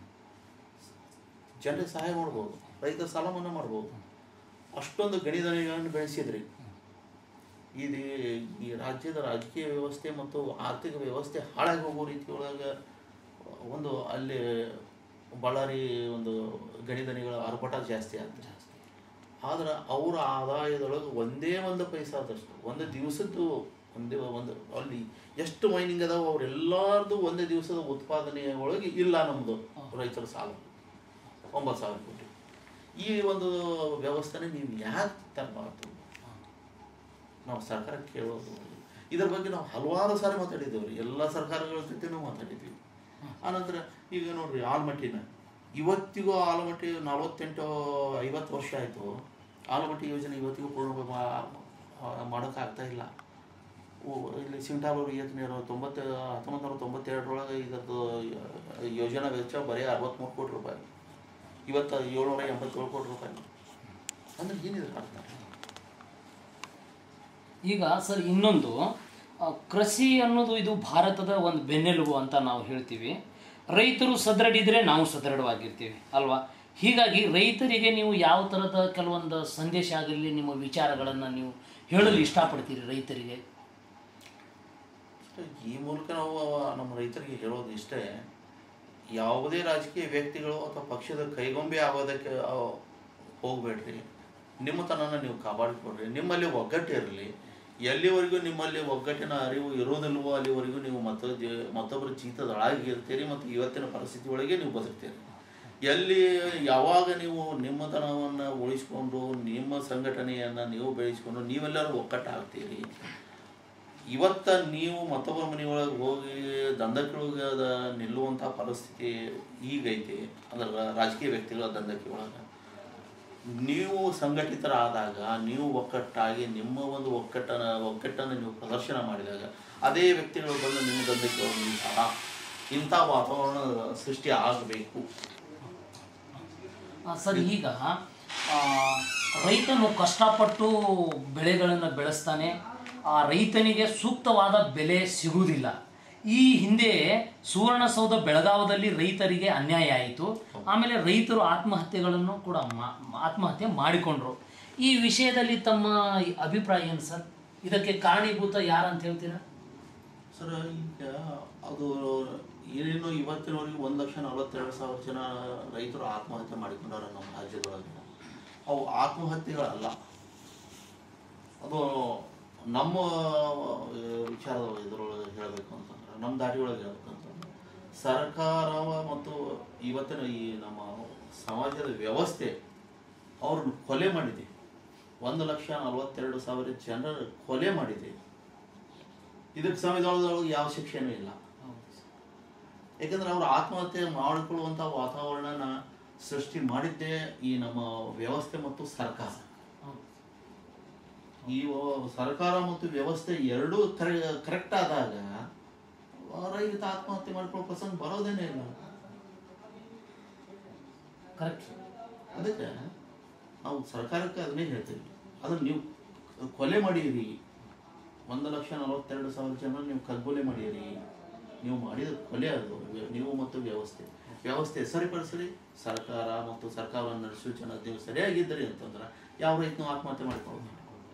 ಜನರಿಗೆ ಸಹಾಯ ಮಾಡ್ಬೋದು, ರೈತರ ಸಾಲ ಮನ್ನಾ ಮಾಡ್ಬೋದು. ಅಷ್ಟೊಂದು ಗಣಿಧಣಿಗಳನ್ನು ಬೆಳೆಸಿದ್ರಿ. ಇದು ಈ ರಾಜ್ಯದ ರಾಜಕೀಯ ವ್ಯವಸ್ಥೆ ಮತ್ತು ಆರ್ಥಿಕ ವ್ಯವಸ್ಥೆ ಹಾಳಾಗಿ ಹೋಗೋ ರೀತಿಯೊಳಗೆ ಒಂದು ಅಲ್ಲಿ ಬಳ್ಳಾರಿ ಒಂದು ಗಣಿಧಣಿಗಳ ಆರ್ಭಟ ಜಾಸ್ತಿ ಆಗ್ತದೆ. ಆದ್ರೆ ಅವರ ಆದಾಯದೊಳಗೆ ಒಂದೇ ಒಂದು ಪೈಸಾದಷ್ಟು ಒಂದು ದಿವಸದ್ದು ಒಂದು ಅಲ್ಲಿ ಎಷ್ಟು ಮೈನಿಂಗ್ ಅದಾವ ಅವರೆಲ್ಲರದು ಒಂದೇ ದಿವಸದ ಉತ್ಪಾದನೆಯ ಒಳಗೆ ಇಲ್ಲ ನಮ್ಮದು ರೈತರ ಸಾಲ 9,000 ಕೋಟಿ. ಈ ಒಂದು ವ್ಯವಸ್ಥೆನೇ ನೀವು ಯಾಕೆ ತರಬಾರ್ದು? ನಾವು ಸರ್ಕಾರ ಕೇಳೋದು ಇದರ ಬಗ್ಗೆ ನಾವು ಹಲವಾರು ಸಾರಿ ಮಾತಾಡಿದ್ದೇವೆ ರೀ, ಎಲ್ಲ ಸರ್ಕಾರಗಳ ಜೊತೆನೂ ಮಾತಾಡಿದ್ವಿ. ಆನಂತರ ಈಗ ನೋಡ್ರಿ ಆಲಮಟ್ಟಿನ ಇವತ್ತಿಗೂ ಆಲಮಟ್ಟಿ 48-50 ವರ್ಷ ಆಯಿತು. ಆಲಮಟ್ಟಿ ಯೋಜನೆ ಇವತ್ತಿಗೂ ಪೂರ್ಣ ಮಾಡೋಕ್ಕಾಗ್ತಾ ಇಲ್ಲ. ಇಲ್ಲಿ ಸಿಂಟಾಬೂರು ಯೋಜನೆ 1992 ಇದರದ್ದು ಯೋಜನಾ ವೆಚ್ಚ ಬರೀ 63 ಕೋಟಿ ರೂಪಾಯಿ, ಇವತ್ತು 787 ಕೋಟಿ ರೂಪಾಯಿ. ಅಂದ್ರೆ ಏನಿದೆ ಅರ್ಥ? ಈಗ ಸರ್ ಇನ್ನೊಂದು ಕೃಷಿ ಅನ್ನೋದು ಇದು ಭಾರತದ ಒಂದು ಬೆನ್ನೆಲುಬು ಅಂತ ನಾವು ಹೇಳ್ತೀವಿ. ರೈತರು ಸದೃಢಿದ್ರೆ ನಾವು ಸದೃಢವಾಗಿರ್ತೀವಿ ಅಲ್ವಾ? ಹೀಗಾಗಿ ರೈತರಿಗೆ ನೀವು ಯಾವ ಥರದ ಕೆಲವೊಂದು ಸಂದೇಶ ಆಗಲಿ ನಿಮ್ಮ ವಿಚಾರಗಳನ್ನು ನೀವು ಹೇಳಲು ಇಷ್ಟಪಡ್ತೀರಿ ರೈತರಿಗೆ? ಈ ಮೂಲಕ ನಾವು ನಮ್ಮ ರೈತರಿಗೆ ಹೇಳೋದು ಇಷ್ಟೇ, ಯಾವುದೇ ರಾಜಕೀಯ ವ್ಯಕ್ತಿಗಳು ಅಥವಾ ಪಕ್ಷದ ಕೈಗೊಂಬೆ ಆಗೋದಕ್ಕೆ ಹೋಗಬೇಡ್ರಿ. ನಿಮ್ಮತನನ ನೀವು ಕಾಪಾಡಿಕೊಡ್ರಿ. ನಿಮ್ಮಲ್ಲಿ ಒಗ್ಗಟ್ಟು ಇರಲಿ. ಎಲ್ಲಿವರೆಗೂ ನಿಮ್ಮಲ್ಲಿ ಒಗ್ಗಟ್ಟಿನ ಅರಿವು ಇರೋದಿಲ್ವೋ ಅಲ್ಲಿವರೆಗೂ ನೀವು ಮತ್ತೊಬ್ಬರ ಜೀತದೊಳಗೆ ಇರ್ತೀರಿ ಮತ್ತು ಇವತ್ತಿನ ಪರಿಸ್ಥಿತಿ ಒಳಗೆ ನೀವು ಬದುಕ್ತೀರಿ. ಎಲ್ಲಿ ಯಾವಾಗ ನೀವು ನಿಮ್ಮತನವನ್ನು ಉಳಿಸ್ಕೊಂಡು ನಿಮ್ಮ ಸಂಘಟನೆಯನ್ನು ನೀವು ಬೆಳೆಸ್ಕೊಂಡು ನೀವೆಲ್ಲರೂ ಒಗ್ಗಟ್ಟಾಗ್ತೀರಿ. ಇವತ್ತ ನೀವು ಮತ್ತೊಬ್ಬರ ಮನೆಯೊಳಗೆ ಹೋಗಿ ದಂಧೆಯೊಳಗೆ ನಿಲ್ಲುವಂಥ ಪರಿಸ್ಥಿತಿ ಈಗೈತಿ. ಅದರ ರಾಜಕೀಯ ವ್ಯಕ್ತಿಗಳ ದಂಧೆಗೆ ಒಳಗೆ ನೀವು ಸಂಘಟಿತರಾದಾಗ, ನೀವು ಒಗ್ಗಟ್ಟಾಗಿ ನಿಮ್ಮ ಒಂದು ಒಗ್ಗಟ್ಟನ್ನು ನೀವು ಪ್ರದರ್ಶನ ಮಾಡಿದಾಗ ಅದೇ ವ್ಯಕ್ತಿಗಳು ಬಂದು ನಿಮ್ಮ ದಂಧೆಗೆ ನಿಲ್ತಾರ. ಇಂಥ ವಾತಾವರಣ ಸೃಷ್ಟಿ ಆಗಬೇಕು. ಸರ್, ಈಗ ರೈತನು ಕಷ್ಟಪಟ್ಟು ಬೆಳೆಗಳನ್ನು ಬೆಳೆಸ್ತಾನೆ, ಆ ರೈತನಿಗೆ ಸೂಕ್ತವಾದ ಬೆಲೆ ಸಿಗುವುದಿಲ್ಲ. ಈ ಹಿಂದೆ ಸುವರ್ಣಸೌಧ ಬೆಳಗಾವದಲ್ಲಿ ರೈತರಿಗೆ ಅನ್ಯಾಯ ಆಯಿತು. ಆಮೇಲೆ ರೈತರು ಆತ್ಮಹತ್ಯೆಗಳನ್ನು ಕೂಡ ಆತ್ಮಹತ್ಯೆ ಮಾಡಿಕೊಂಡ್ರು. ಈ ವಿಷಯದಲ್ಲಿ ತಮ್ಮ ಅಭಿಪ್ರಾಯ ಏನು ಸರ್? ಇದಕ್ಕೆ ಕಾರಣೀಭೂತ ಯಾರಂತ ಹೇಳ್ತೀರಾ ಸರ್? ಈಗ ಅದು ಏನೇನು ಇವತ್ತಿನವರೆಗೆ 1,42,000 ಜನ ರೈತರು ಆತ್ಮಹತ್ಯೆ ಮಾಡಿಕೊಂಡಾರ ನಮ್ಮ ರಾಜ್ಯದೊಳಗೆ. ಅವು ಆತ್ಮಹತ್ಯೆಗಳಲ್ಲ, ಅದು ನಮ್ಮ ವಿಚಾರದ ಇದರೊಳಗೆ ಹೇಳಬೇಕು ಅಂತಂದ್ರೆ, ನಮ್ಮ ದಾರಿಯೊಳಗೆ ಹೇಳ್ಬೇಕಂತಂದ್ರೆ, ಸರ್ಕಾರ ಮತ್ತು ಇವತ್ತಿನ ಈ ನಮ್ಮ ಸಮಾಜದ ವ್ಯವಸ್ಥೆ ಅವ್ರನ್ನ ಕೊಲೆ ಮಾಡಿದೆ. 1,42,000 ಜನರ ಕೊಲೆ ಮಾಡಿದೆ. ಇದಕ್ಕೆ ಸಂವಿಧಾನದೊಳಗೆ ಯಾವ ಶಿಕ್ಷೆನೂ ಇಲ್ಲ. ಯಾಕಂದ್ರೆ ಅವರು ಆತ್ಮಹತ್ಯೆ ಮಾಡಿಕೊಳ್ಳುವಂಥ ವಾತಾವರಣನ ಸೃಷ್ಟಿ ಮಾಡಿದ್ದೇ ಈ ನಮ್ಮ ವ್ಯವಸ್ಥೆ ಮತ್ತು ಸರ್ಕಾರ. ಈ ಸರ್ಕಾರ ಮತ್ತು ವ್ಯವಸ್ಥೆ ಎರಡೂ ಕರೆಕ್ಟ್ ಆದಾಗ ರೈತ ಆತ್ಮಹತ್ಯೆ ಮಾಡ್ಕೊಳ್ಳೋ ಪ್ರಸಂಗ ಬರೋದೇನೇ ಇಲ್ಲ. ಕರೆಕ್ಟ್. ಅದಕ್ಕೆ ನಾವು ಸರ್ಕಾರಕ್ಕೆ ಅದನ್ನೇ ಹೇಳ್ತೀವಿ, ಅದನ್ನು ನೀವು ಕೊಲೆ ಮಾಡಿರಿ. 1,42,000 ಜನ ನೀವು ಕಗ್ಗೊಲೆ ಮಾಡಿರಿ. ನೀವು ಮಾಡಿದ ಕೊಲೆ ಅದು. ನೀವು ಮತ್ತು ವ್ಯವಸ್ಥೆ ಸರಿಪಡಿಸ್ರಿ. ಸರ್ಕಾರ ಮತ್ತು ಸರ್ಕಾರವನ್ನು ನಡೆಸುವ ಜನ ನೀವು ಸರಿಯಾಗಿದ್ದೀರಿ ಅಂತಂದ್ರೆ ಯಾವ ರೈತನೂ ಆತ್ಮಹತ್ಯೆ ಮಾಡ್ಕೊಳ್ಳೋದು.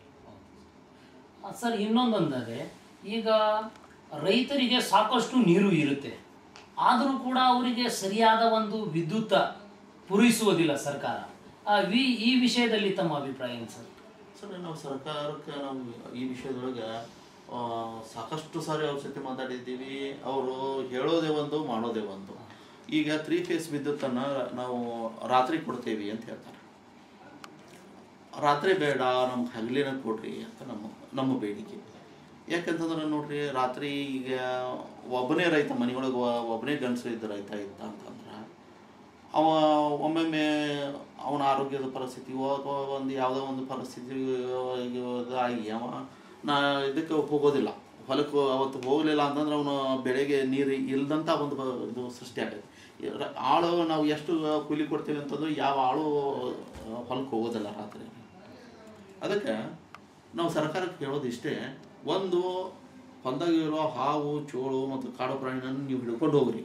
ಸರ್, ಇನ್ನೊಂದಂದರೆ ಈಗ ರೈತರಿಗೆ ಸಾಕಷ್ಟು ನೀರು ಇರುತ್ತೆ, ಆದರೂ ಕೂಡ ಅವರಿಗೆ ಸರಿಯಾದ ಒಂದು ವಿದ್ಯುತ್ ಪೂರೈಸುವುದಿಲ್ಲ ಸರ್ಕಾರ. ಈ ವಿಷಯದಲ್ಲಿ ತಮ್ಮ ಅಭಿಪ್ರಾಯ ಏನು ಸರ್? ಸರ್, ನಾವು ಸರ್ಕಾರಕ್ಕೆ ನಾವು ಈ ವಿಷಯದೊಳಗೆ ಸಾಕಷ್ಟು ಸಾರಿ ಅವ್ರ ಜೊತೆ ಮಾತಾಡಿದ್ದೀವಿ. ಅವರು ಹೇಳೋದೇ ಒಂದು, ಮಾಡೋದೇ ಒಂದು. ಈಗ 3 ಫೇಸ್ ವಿದ್ಯುತ್ತನ್ನು ನಾವು ರಾತ್ರಿ ಕೊಡ್ತೇವೆ ಅಂತ ಹೇಳ್ತಾರೆ. ರಾತ್ರಿ ಬೇಡ, ನಮ್ಗೆ ಹಗಲಿನ ಕೊಡ್ರಿ ಅಂತ ನಮ್ಮ ಬೇಡಿಕೆ. ಯಾಕಂತಂದ್ರೆ ನೋಡ್ರಿ, ರಾತ್ರಿ ಈಗ ಒಬ್ಬನೇ ರೈತ ಮನೆಯೊಳಗೆ ಒಬ್ಬನೇ ಗಂಡಸು ಇದ್ದ ರೈತ ಇದ್ದ ಅಂತಂದ್ರೆ ಅವ ಒಮ್ಮೊಮ್ಮೆ ಅವನ ಆರೋಗ್ಯದ ಪರಿಸ್ಥಿತಿಯೋ ಅಥವಾ ಒಂದು ಯಾವುದೋ ಒಂದು ಪರಿಸ್ಥಿತಿ ಆಗಿ ನಾ ಇದಕ್ಕೆ ಹೋಗೋದಿಲ್ಲ, ಹೊಲಕ್ಕೆ ಅವತ್ತು ಹೋಗಲಿಲ್ಲ ಅಂತಂದ್ರೆ ಅವನು ಬೆಳೆಗೆ ನೀರು ಇಲ್ಲದಂಥ ಒಂದು ಇದು ಸೃಷ್ಟಿ ಆಗುತ್ತೆ. ಆಳು ನಾವು ಎಷ್ಟು ಕೂಲಿ ಕೊಡ್ತೀವಿ ಅಂತಂದ್ರೆ ಯಾವ ಆಳು ಹೊಲಕ್ಕೆ ಹೋಗೋದಿಲ್ಲ ರಾತ್ರಿ. ಅದಕ್ಕೆ ನಾವು ಸರ್ಕಾರಕ್ಕೆ ಹೇಳೋದು ಇಷ್ಟೇ, ಒಂದು ಹೊಲದಾಗಿರೋ ಹಾವು, ಚೋಳು ಮತ್ತು ಕಾಡು ಪ್ರಾಣಿಗಳನ್ನು ನೀವು ಹಿಡ್ಕೊಂಡು ಹೋಗ್ರಿ.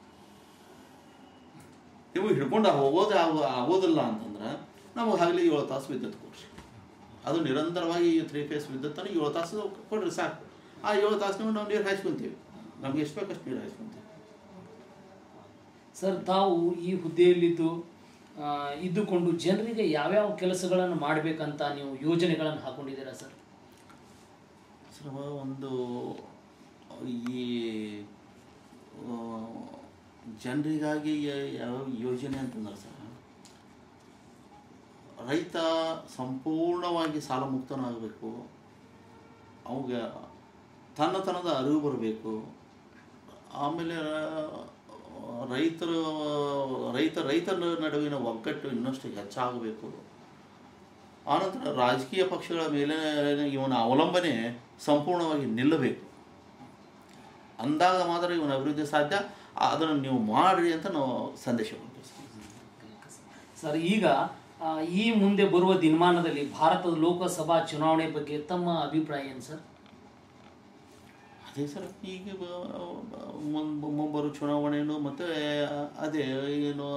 ನೀವು ಹಿಡ್ಕೊಂಡು ಆಗೋದಿಲ್ಲ ಅಂತಂದ್ರೆ ನಾವು ಹಗಲಿ 7 ತಾಸು ವಿದ್ಯುತ್ ಕೊಡ್ರಿ. ಅದು ನಿರಂತರವಾಗಿ 3 ಫೇಸ್ ವಿದ್ಯುತ್ತನ್ನು 7 ತಾಸು ಕೊಡ್ರಿ ಸಾಕು. ಆ 7 ತಾಸು ನಾವು ನೀರು ಹಾಯಿಸ್ಕೊತೀವಿ, ನಮ್ಗೆ ಎಷ್ಟು ಬೇಕಷ್ಟು ನೀರು ಹಾಯಿಸ್ಕೊತೀವಿ. ಸರ್, ತಾವು ಈ ಹುದ್ದೆಯಲ್ಲಿದ್ದು ಇದ್ದುಕೊಂಡು ಜನರಿಗೆ ಯಾವ್ಯಾವ ಕೆಲಸಗಳನ್ನು ಮಾಡಬೇಕಂತ ನೀವು ಯೋಜನೆಗಳನ್ನು ಹಾಕೊಂಡಿದ್ದೀರಾ ಸರ್? ಸರ್, ಒಂದು ಈ ಜನರಿಗಾಗಿ ಯಾವ ಯೋಜನೆ ಅಂತಂದ್ರೆ ಸರ್, ರೈತ ಸಂಪೂರ್ಣವಾಗಿ ಸಾಲ ಮುಕ್ತನಾಗಬೇಕು, ಅವಾಗ ತನ್ನತನದ ಅರಿವು ಬರಬೇಕು. ಆಮೇಲೆ ರೈತರ ನಡುವಿನ ಒಗ್ಗಟ್ಟು ಇನ್ನಷ್ಟು ಹೆಚ್ಚಾಗಬೇಕು. ಆನಂತರ ರಾಜಕೀಯ ಪಕ್ಷಗಳ ಮೇಲೆ ಇವನ ಅವಲಂಬನೆ ಸಂಪೂರ್ಣವಾಗಿ ನಿಲ್ಲಬೇಕು. ಅಂದಾಗ ಮಾತ್ರ ಇವನ ಅಭಿವೃದ್ಧಿ ಸಾಧ್ಯ. ಅದನ್ನು ನೀವು ಮಾಡಿರಿ ಅಂತ ನಾವು ಸಂದೇಶ ಕೊಡ್ತೀವಿ ಸರ್. ಈಗ ಈ ಮುಂದೆ ಬರುವ ದಿನಮಾನದಲ್ಲಿ ಭಾರತದ ಲೋಕಸಭಾ ಚುನಾವಣೆ ಬಗ್ಗೆ ತಮ್ಮ ಅಭಿಪ್ರಾಯ ಏನು ಸರ್? ಅದೇ ಸರ್, ಈಗ ಮುಂಬರುವ ಚುನಾವಣೆಯೂ ಮತ್ತು ಅದೇ ಏನು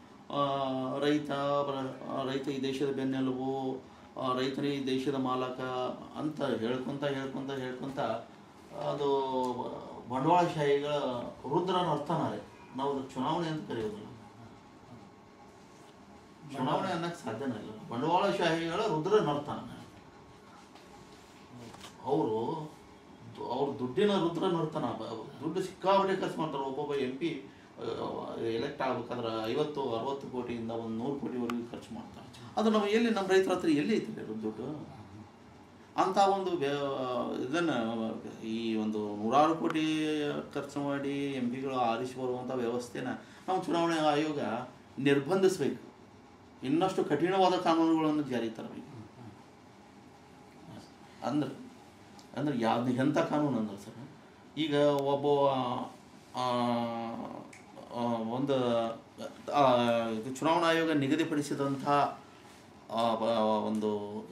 ರೈತ ಈ ದೇಶದ ಬೆನ್ನೆಲುಬು, ರೈತನೇ ಈ ದೇಶದ ಮಾಲಕ ಅಂತ ಹೇಳ್ಕೊಂತ ಅದು ಬಂಡವಾಳಶಾಹಿಗಳ ರುದ್ರನ ಅರ್ಥನಾರೆ. ನಾವು ಚುನಾವಣೆ ಅಂತ ಕರೆಯೋದಿಲ್ಲ, ಚುನಾವಣೆ ಅನ್ನಕ್ಕೆ ಸಾಧ್ಯನೇ ಇಲ್ಲ. ಬಂಡವಾಳಶಾಹಿಗಳ ರುದ್ರನ ಅರ್ಥನ ಅವ್ರು ದುಡ್ಡಿನ ರುದ್ರನ ಅರ್ಥನ. ದುಡ್ಡು ಸಿಕ್ಕಾಬಿಟ್ಟೆ ಖರ್ಚು ಮಾಡ್ತಾರೆ. ಒಬ್ಬೊಬ್ಬ MP ಎಲೆಕ್ಟ್ ಆಗ್ಬೇಕಾದ್ರೆ 50-60 ಕೋಟಿಯಿಂದ 100 ಕೋಟಿವರೆಗೂ ಖರ್ಚು ಮಾಡ್ತಾರೆ. ಅದು ನಾವು ಎಲ್ಲಿ, ನಮ್ಮ ರೈತರ ಹತ್ರ ಎಲ್ಲಿ ಐತಿಲ್ಲ ದುಡ್ಡು? ಅಂಥ ಒಂದು ಇದನ್ನು ಈ ಒಂದು 100 ಕೋಟಿ ಖರ್ಚು ಮಾಡಿ MP ಗಳು ಆರಿಸಿ ಬರುವಂಥ ವ್ಯವಸ್ಥೆನ ನಾವು ಚುನಾವಣಾ ಆಯೋಗ ನಿರ್ಬಂಧಿಸಬೇಕು. ಇನ್ನಷ್ಟು ಕಠಿಣವಾದ ಕಾನೂನುಗಳನ್ನು ಜಾರಿಗೆ ತರಬೇಕು. ಅಂದ್ರೆ ಎಂಥ ಕಾನೂನು ಅಂದ್ರೆ ಸರ್, ಈಗ ಒಬ್ಬ ಒಂದು ಚುನಾವಣಾ ಆಯೋಗ ನಿಗದಿಪಡಿಸಿದಂಥ ಒಂದು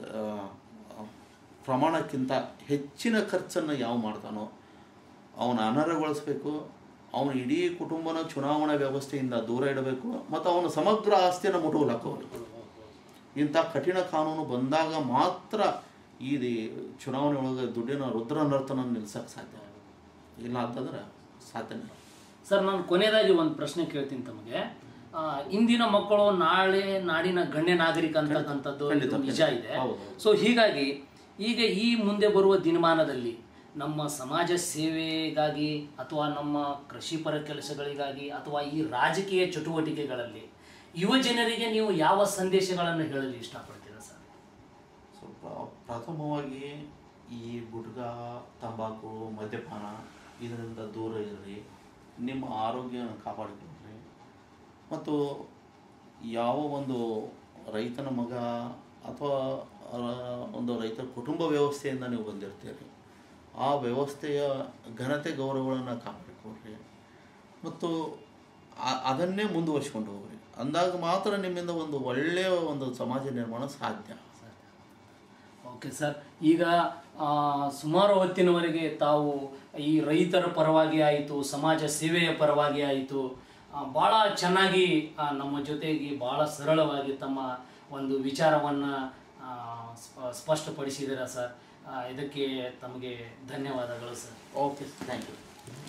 ಪ್ರಮಾಣಕ್ಕಿಂತ ಹೆಚ್ಚಿನ ಖರ್ಚನ್ನು ಯಾವ ಮಾಡ್ತಾನೋ ಅವನ ಅನರ್ಹಗೊಳಿಸಬೇಕು. ಅವನ ಇಡೀ ಕುಟುಂಬನ ಚುನಾವಣಾ ವ್ಯವಸ್ಥೆಯಿಂದ ದೂರ ಇಡಬೇಕು ಮತ್ತು ಅವನ ಸಮಗ್ರ ಆಸ್ತಿಯನ್ನು ಮುಟ್ಟುಗೋಲು ಹಾಕೋಬೇಕು. ಇಂಥ ಕಠಿಣ ಕಾನೂನು ಬಂದಾಗ ಮಾತ್ರ ಈ ಚುನಾವಣೆ ಒಳಗೆ ದುಡ್ಡಿನ ರುದ್ರನರ್ತನ ನಿಲ್ಸಕ್ಕೆ ಸಾಧ್ಯ. ಇಲ್ಲ ಅಂತಂದ್ರೆ ಸಾಧ್ಯನೇ ಇಲ್ಲ ಸರ್. ನಾನು ಕೊನೆಯದಾಗಿ ಒಂದು ಪ್ರಶ್ನೆ ಕೇಳ್ತೀನಿ ತಮಗೆ. ಇಂದಿನ ಮಕ್ಕಳು ನಾಳೆ ನಾಡಿನ ಗಣ್ಯ ನಾಗರಿಕ ಅಂತಕ್ಕಂಥದ್ದು ನಿಜ ಇದೆ. ಸೊ ಹೀಗಾಗಿ ಈಗ ಈ ಮುಂದೆ ಬರುವ ದಿನಮಾನದಲ್ಲಿ ನಮ್ಮ ಸಮಾಜ ಸೇವೆಗಾಗಿ ಅಥವಾ ನಮ್ಮ ಕೃಷಿಪರ ಕೆಲಸಗಳಿಗಾಗಿ ಅಥವಾ ಈ ರಾಜಕೀಯ ಚಟುವಟಿಕೆಗಳಲ್ಲಿ ಯುವ ಜನರಿಗೆ ನೀವು ಯಾವ ಸಂದೇಶಗಳನ್ನು ಹೇಳಲು ಇಷ್ಟಪಡ್ತೀರಾ ಸರ್? ಸ್ವಲ್ಪ ಪ್ರಥಮವಾಗಿ ಈ ಗುಟ್ಕಾ, ತಂಬಾಕು, ಮದ್ಯಪಾನ ಇದರಿಂದ ದೂರ ಇರ್ರಿ. ನಿಮ್ಮ ಆರೋಗ್ಯವನ್ನು ಕಾಪಾಡಿಕೊಳ್ಳ್ರಿ. ಮತ್ತು ಯಾವ ಒಂದು ರೈತನ ಮಗ ಅಥವಾ ಒಂದು ರೈತರ ಕುಟುಂಬ ವ್ಯವಸ್ಥೆಯಿಂದ ನೀವು ಬಂದಿರ್ತೀರಿ, ಆ ವ್ಯವಸ್ಥೆಯ ಘನತೆ ಗೌರವಗಳನ್ನು ಕಾಪಾಡಿಕೊಡ್ರಿ ಮತ್ತು ಅದನ್ನೇ ಮುಂದುವರಿಸ್ಕೊಂಡು ಹೋಗ್ರಿ. ಅಂದಾಗ ಮಾತ್ರ ನಿಮ್ಮಿಂದ ಒಂದು ಒಳ್ಳೆಯ ಒಂದು ಸಮಾಜ ನಿರ್ಮಾಣ ಸಾಧ್ಯ. Okay sir. ಈಗ ಸುಮಾರು ಹೊತ್ತಿನವರೆಗೆ ತಾವು ಈ ರೈತರ ಪರವಾಗಿ ಆಯಿತು, ಸಮಾಜ ಸೇವೆಯ ಪರವಾಗಿ ಆಯಿತು, ಭಾಳ ಚೆನ್ನಾಗಿ ನಮ್ಮ ಜೊತೆಗೆ ಭಾಳ ಸರಳವಾಗಿ ತಮ್ಮ ಒಂದು ವಿಚಾರವನ್ನು ಸ್ಪಷ್ಟಪಡಿಸಿದ್ದೀರಾ ಸರ್. ಇದಕ್ಕೆ ತಮಗೆ ಧನ್ಯವಾದಗಳು sir. Okay, thank you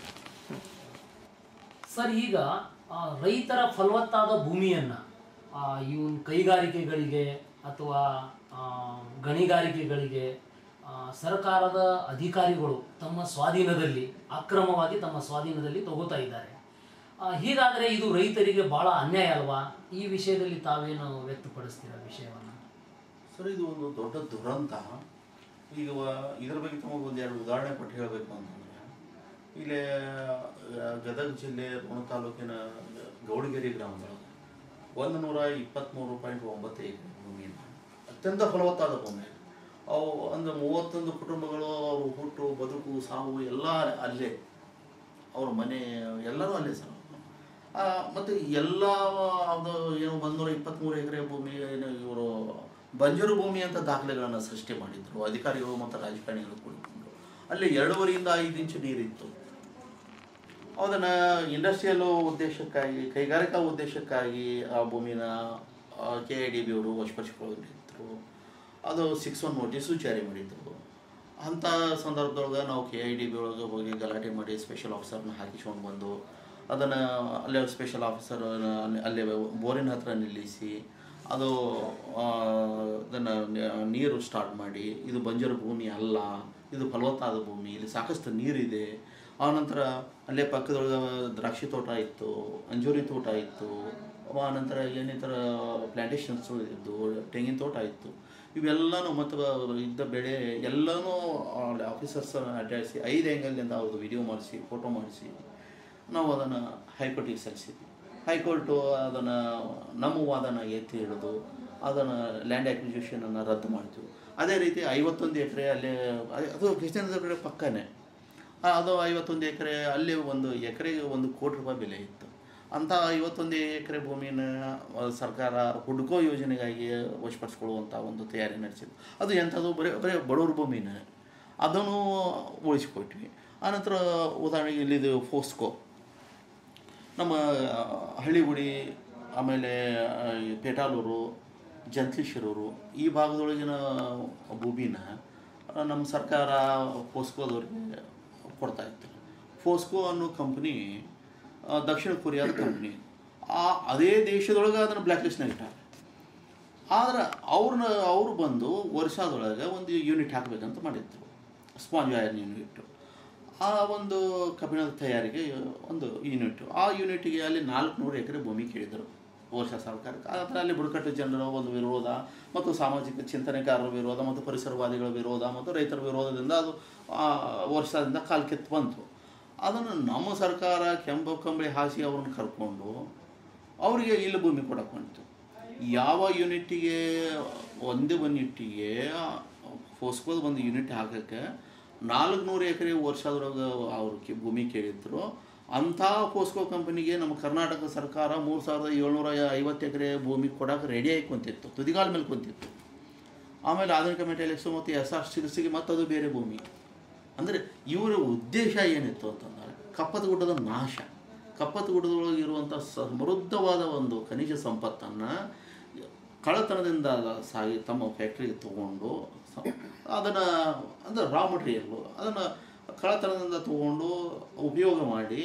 sir. ಈಗ ರೈತರ ಫಲವತ್ತಾದ ಭೂಮಿಯನ್ನು ಇವನ್ ಕೈಗಾರಿಕೆಗಳಿಗೆ ಅಥವಾ ಗಣಿಗಾರಿಕೆಗಳಿಗೆ ಸರ್ಕಾರದ ಅಧಿಕಾರಿಗಳು ತಮ್ಮ ಸ್ವಾಧೀನದಲ್ಲಿ ಅಕ್ರಮವಾಗಿ ತಮ್ಮ ಸ್ವಾಧೀನದಲ್ಲಿ ತಗೋತಾ ಇದ್ದಾರೆ. ಹೀಗಾದರೆ ಇದು ರೈತರಿಗೆ ಭಾಳ ಅನ್ಯಾಯ ಅಲ್ವಾ? ಈ ವಿಷಯದಲ್ಲಿ ತಾವೇನು ವ್ಯಕ್ತಪಡಿಸ್ತೀರಾ ವಿಷಯವನ್ನು? ಸರ್, ಇದು ಒಂದು ದೊಡ್ಡ ದುರಂತ. ಈಗ ಇದರ ಬಗ್ಗೆ ತಮಗೆ ಒಂದೆರಡು ಉದಾಹರಣೆ ಕೊಟ್ಟು ಹೇಳಬೇಕು ಅಂತಂದರೆ, ಇಲ್ಲೇ ಗದಗ ಜಿಲ್ಲೆ ರೋಣ ತಾಲೂಕಿನ ಗೌಡಗೆರೆ ಗ್ರಾಮದೊಳಗೆ 123.9 ಎಕರೆ ಭೂಮಿಯನ್ನು ಅತ್ಯಂತ ಫಲವತ್ತಾದ ಭೂಮಿ. ಅವು ಒಂದು 31 ಕುಟುಂಬಗಳು, ಅವರು ಹುಟ್ಟು ಬದುಕು ಸಾವು ಎಲ್ಲ ಅಲ್ಲೇ, ಅವ್ರ ಮನೆ ಎಲ್ಲರೂ ಅಲ್ಲೇ ಸರ್. ಮತ್ತು ಎಲ್ಲ ಅದು ಏನು 123 ಎಕರೆ ಭೂಮಿ ಇವರು ಬಂಜರು ಭೂಮಿ ಅಂತ ದಾಖಲೆಗಳನ್ನು ಸೃಷ್ಟಿ ಮಾಡಿದರು ಅಧಿಕಾರಿಗಳು ಮತ್ತು ರಾಜಕಾರಣಿಗಳು ಕೂಡಿಕೊಂಡು. ಅಲ್ಲಿ 2.5 ಇಂದ 5 ಇಂಚು ನೀರಿತ್ತು. ಅದನ್ನು ಇಂಡಸ್ಟ್ರಿಯಲ್ ಉದ್ದೇಶಕ್ಕಾಗಿ, ಕೈಗಾರಿಕಾ ಉದ್ದೇಶಕ್ಕಾಗಿ ಆ ಭೂಮಿನ KIDB ಅವರು ವಶಪಡಿಸಿಕೊಂಡಿದ್ರು. ಅದು 6-1 ನೋಟಿಸು ಜಾರಿ ಮಾಡಿದ್ರು. ಅಂಥ ಸಂದರ್ಭದೊಳಗೆ ನಾವು KIDB ಒಳಗೆ ಹೋಗಿ ಗಲಾಟೆ ಮಾಡಿ ಸ್ಪೆಷಲ್ ಆಫೀಸರ್ನ ಹಾಕಿಸ್ಕೊಂಡು ಬಂದು ಅದನ್ನು ಅಲ್ಲೇ ಸ್ಪೆಷಲ್ ಆಫೀಸರ್ ಅಲ್ಲೇ ಬೋರಿನ ಹತ್ರ ನಿಲ್ಲಿಸಿ ಅದು ಅದನ್ನು ನೀರು ಸ್ಟಾರ್ಟ್ ಮಾಡಿ, ಇದು ಬಂಜರು ಭೂಮಿ ಅಲ್ಲ, ಇದು ಫಲವತ್ತಾದ ಭೂಮಿ, ಇಲ್ಲಿ ಸಾಕಷ್ಟು ನೀರಿದೆ. ಆನಂತರ ಅಲ್ಲೇ ಪಕ್ಕದೊಳಗೆ ದ್ರಾಕ್ಷಿ ತೋಟ ಇತ್ತು, ಅಂಜೂರಿ ತೋಟ ಇತ್ತು, ಆನಂತರ ಇನ್ನಿತರ ಪ್ಲ್ಯಾಂಟೇಷನ್ಸು ಇದ್ದು, ತೆಂಗಿನ ತೋಟ ಇತ್ತು. ಇವೆಲ್ಲನೂ ಮತ್ತು ಇದ್ದ ಬೆಳೆ ಎಲ್ಲನೂ ಆಫೀಸರ್ಸ್ ಅಡ್ಡಾಡಿಸಿ 5 ಆ್ಯಂಗಲ್ನಿಂದ ಅವ್ರದ್ದು ವಿಡಿಯೋ ಮಾಡಿಸಿ, ಫೋಟೋ ಮಾಡಿಸಿ ನಾವು ಅದನ್ನು ಹೈಕೋರ್ಟಿಗೆ ಸಲ್ಲಿಸಿದ್ವಿ. ಹೈಕೋರ್ಟು ಅದನ್ನು ನಮ್ಮ ವಾದನ ಎತ್ತಿ ಹಿಡಿದು ಅದನ್ನು ಲ್ಯಾಂಡ್ ಅಕ್ವಿಸಿಷನನ್ನು ರದ್ದು ಮಾಡ್ತೀವಿ. ಅದೇ ರೀತಿ 51 ಎಕರೆ ಅಲ್ಲೇ, ಅದು ಕೃಷ್ಣನಗರ ಪಕ್ಕನೇ, ಅದು 51 ಎಕರೆ ಅಲ್ಲಿ 1 ಎಕರೆಗೆ 1 ಕೋಟಿ ರೂಪಾಯಿ ಬೆಲೆ ಇತ್ತು. ಅಂಥ 51 ಎಕರೆ ಭೂಮಿನ ಸರ್ಕಾರ ಹುಡ್ಕೋ ಯೋಜನೆಗಾಗಿ ವಶಪಡಿಸ್ಕೊಳ್ಳುವಂಥ ಒಂದು ತಯಾರಿ ನಡೆಸಿದ್ದು. ಅದು ಎಂಥದ್ದು ಬರೀ ಬಡವ್ರ ಭೂಮಿನ ಅದನ್ನು ಉಳಿಸ್ಕೊಟ್ವಿ. ಆನಂತರ ಉದಾಹರಣೆಗೆ ಇಲ್ಲಿದು ಫೋಸ್ಕೋ, ನಮ್ಮ ಹಳ್ಳಿಗುಡಿ, ಆಮೇಲೆ ಪೇಟಾಲೂರು, ಜಂತ್ಲಿಶಿರೂರು ಈ ಭಾಗದೊಳಗಿನ ಭೂಮಿನ ನಮ್ಮ ಸರ್ಕಾರ ಫೋಸ್ಕೋದವ್ರಿಗೆ ಕೊಡ್ತಾಯಿತ್ತು. ಫೋಸ್ಕೋ ಅನ್ನೋ ಕಂಪ್ನಿ ದಕ್ಷಿಣ ಕೊರಿಯಾದ ಕಂಪ್ನಿ. ಅದೇ ದೇಶದೊಳಗೆ ಅದನ್ನು ಬ್ಲ್ಯಾಕ್ ಲಿಸ್ಟ್ನಾಗ ಇಟ್ಟಾರೆ. ಆದ್ರೆ ಅವರು ಬಂದು ವರ್ಷದೊಳಗೆ ಒಂದು ಯೂನಿಟ್ ಹಾಕಬೇಕಂತ ಮಾಡಿದ್ರು, ಸ್ಪಾಂಜ್ ಐರನ್ ಯೂನಿಟ್ಟು. ಆ ಒಂದು ಕಬ್ಬಿಣದ ತಯಾರಿಗೆ ಒಂದು ಯೂನಿಟ್ಟು. ಆ ಯೂನಿಟಿಗೆ ಅಲ್ಲಿ 400 ಎಕರೆ ಭೂಮಿ ಕೇಳಿದರು ವರ್ಷ ಸರ್ಕಾರಕ್ಕೆ. ಆದರೆ ಅಲ್ಲಿ ಬುಡಕಟ್ಟು ಜನರ ಒಂದು ವಿರೋಧ ಮತ್ತು ಸಾಮಾಜಿಕ ಚಿಂತನೆಕಾರರ ವಿರೋಧ ಮತ್ತು ಪರಿಸರವಾದಿಗಳ ವಿರೋಧ ಮತ್ತು ರೈತರ ವಿರೋಧದಿಂದ ಅದು ವರ್ಷದಿಂದ ಕಾಲ್ಕೆತ್ತು ಬಂತು. ಅದನ್ನು ನಮ್ಮ ಸರ್ಕಾರ ಕಂಬಳಿ ಹಾಸಿ ಅವ್ರನ್ನ ಕರ್ಕೊಂಡು ಅವರಿಗೆ ಇಲ್ಲಿ ಭೂಮಿ ಕೊಡಕ್ಕೆ ಬಂತು. ಯಾವ ಯೂನಿಟ್ಟಿಗೆ ಒಂದೇ ಯೂನಿಟ್ಟಿಗೆ ಫೋಸ್ಕೋದ ಒಂದು ಯೂನಿಟ್ ಹಾಕೋಕ್ಕೆ 400 ಎಕರೆ ವರ್ಷದೊಳಗೆ ಅವ್ರಿಗೆ ಭೂಮಿ ಕೇಳಿದ್ರು. ಅಂಥ ಫೋಸ್ಕೋ ಕಂಪನಿಗೆ ನಮ್ಮ ಕರ್ನಾಟಕ ಸರ್ಕಾರ 3750 ಎಕರೆ ಭೂಮಿ ಕೊಡೋಕೆ ರೆಡಿಯಾಗಿ ಕುಂತಿತ್ತು, ತುದಿಗಾಲ ಮೇಲೆ ಕುಂತಿತ್ತು. ಆಮೇಲೆ ಆಧುನಿಕ ಮೆಟೆಲಿಕ್ಸು ಮತ್ತು SR ಸ್ಟೀಲ್ಸ್ಗೆ ಮತ್ತದು ಬೇರೆ ಭೂಮಿ. ಅಂದರೆ ಇವರ ಉದ್ದೇಶ ಏನಿತ್ತು ಅಂತಂದರೆ ಕಪ್ಪತ್ತಗುಡ್ಡದ ನಾಶ, ಕಪ್ಪತ್ತಗುಡ್ಡದೊಳಗೆ ಇರುವಂಥ ಸಮೃದ್ಧವಾದ ಒಂದು ಖನಿಜ ಸಂಪತ್ತನ್ನು ಕಳ್ಳತನದಿಂದ ಸಾಗಿ ತಮ್ಮ ಫ್ಯಾಕ್ಟ್ರಿಗೆ ತೊಗೊಂಡು ಅದನ್ನು ಅಂದರೆ ರಾ ಮಟೀರಿಯಲ್ಲು ಅದನ್ನು ಕಳ್ಳತನದಿಂದ ತೊಗೊಂಡು ಉಪಯೋಗ ಮಾಡಿ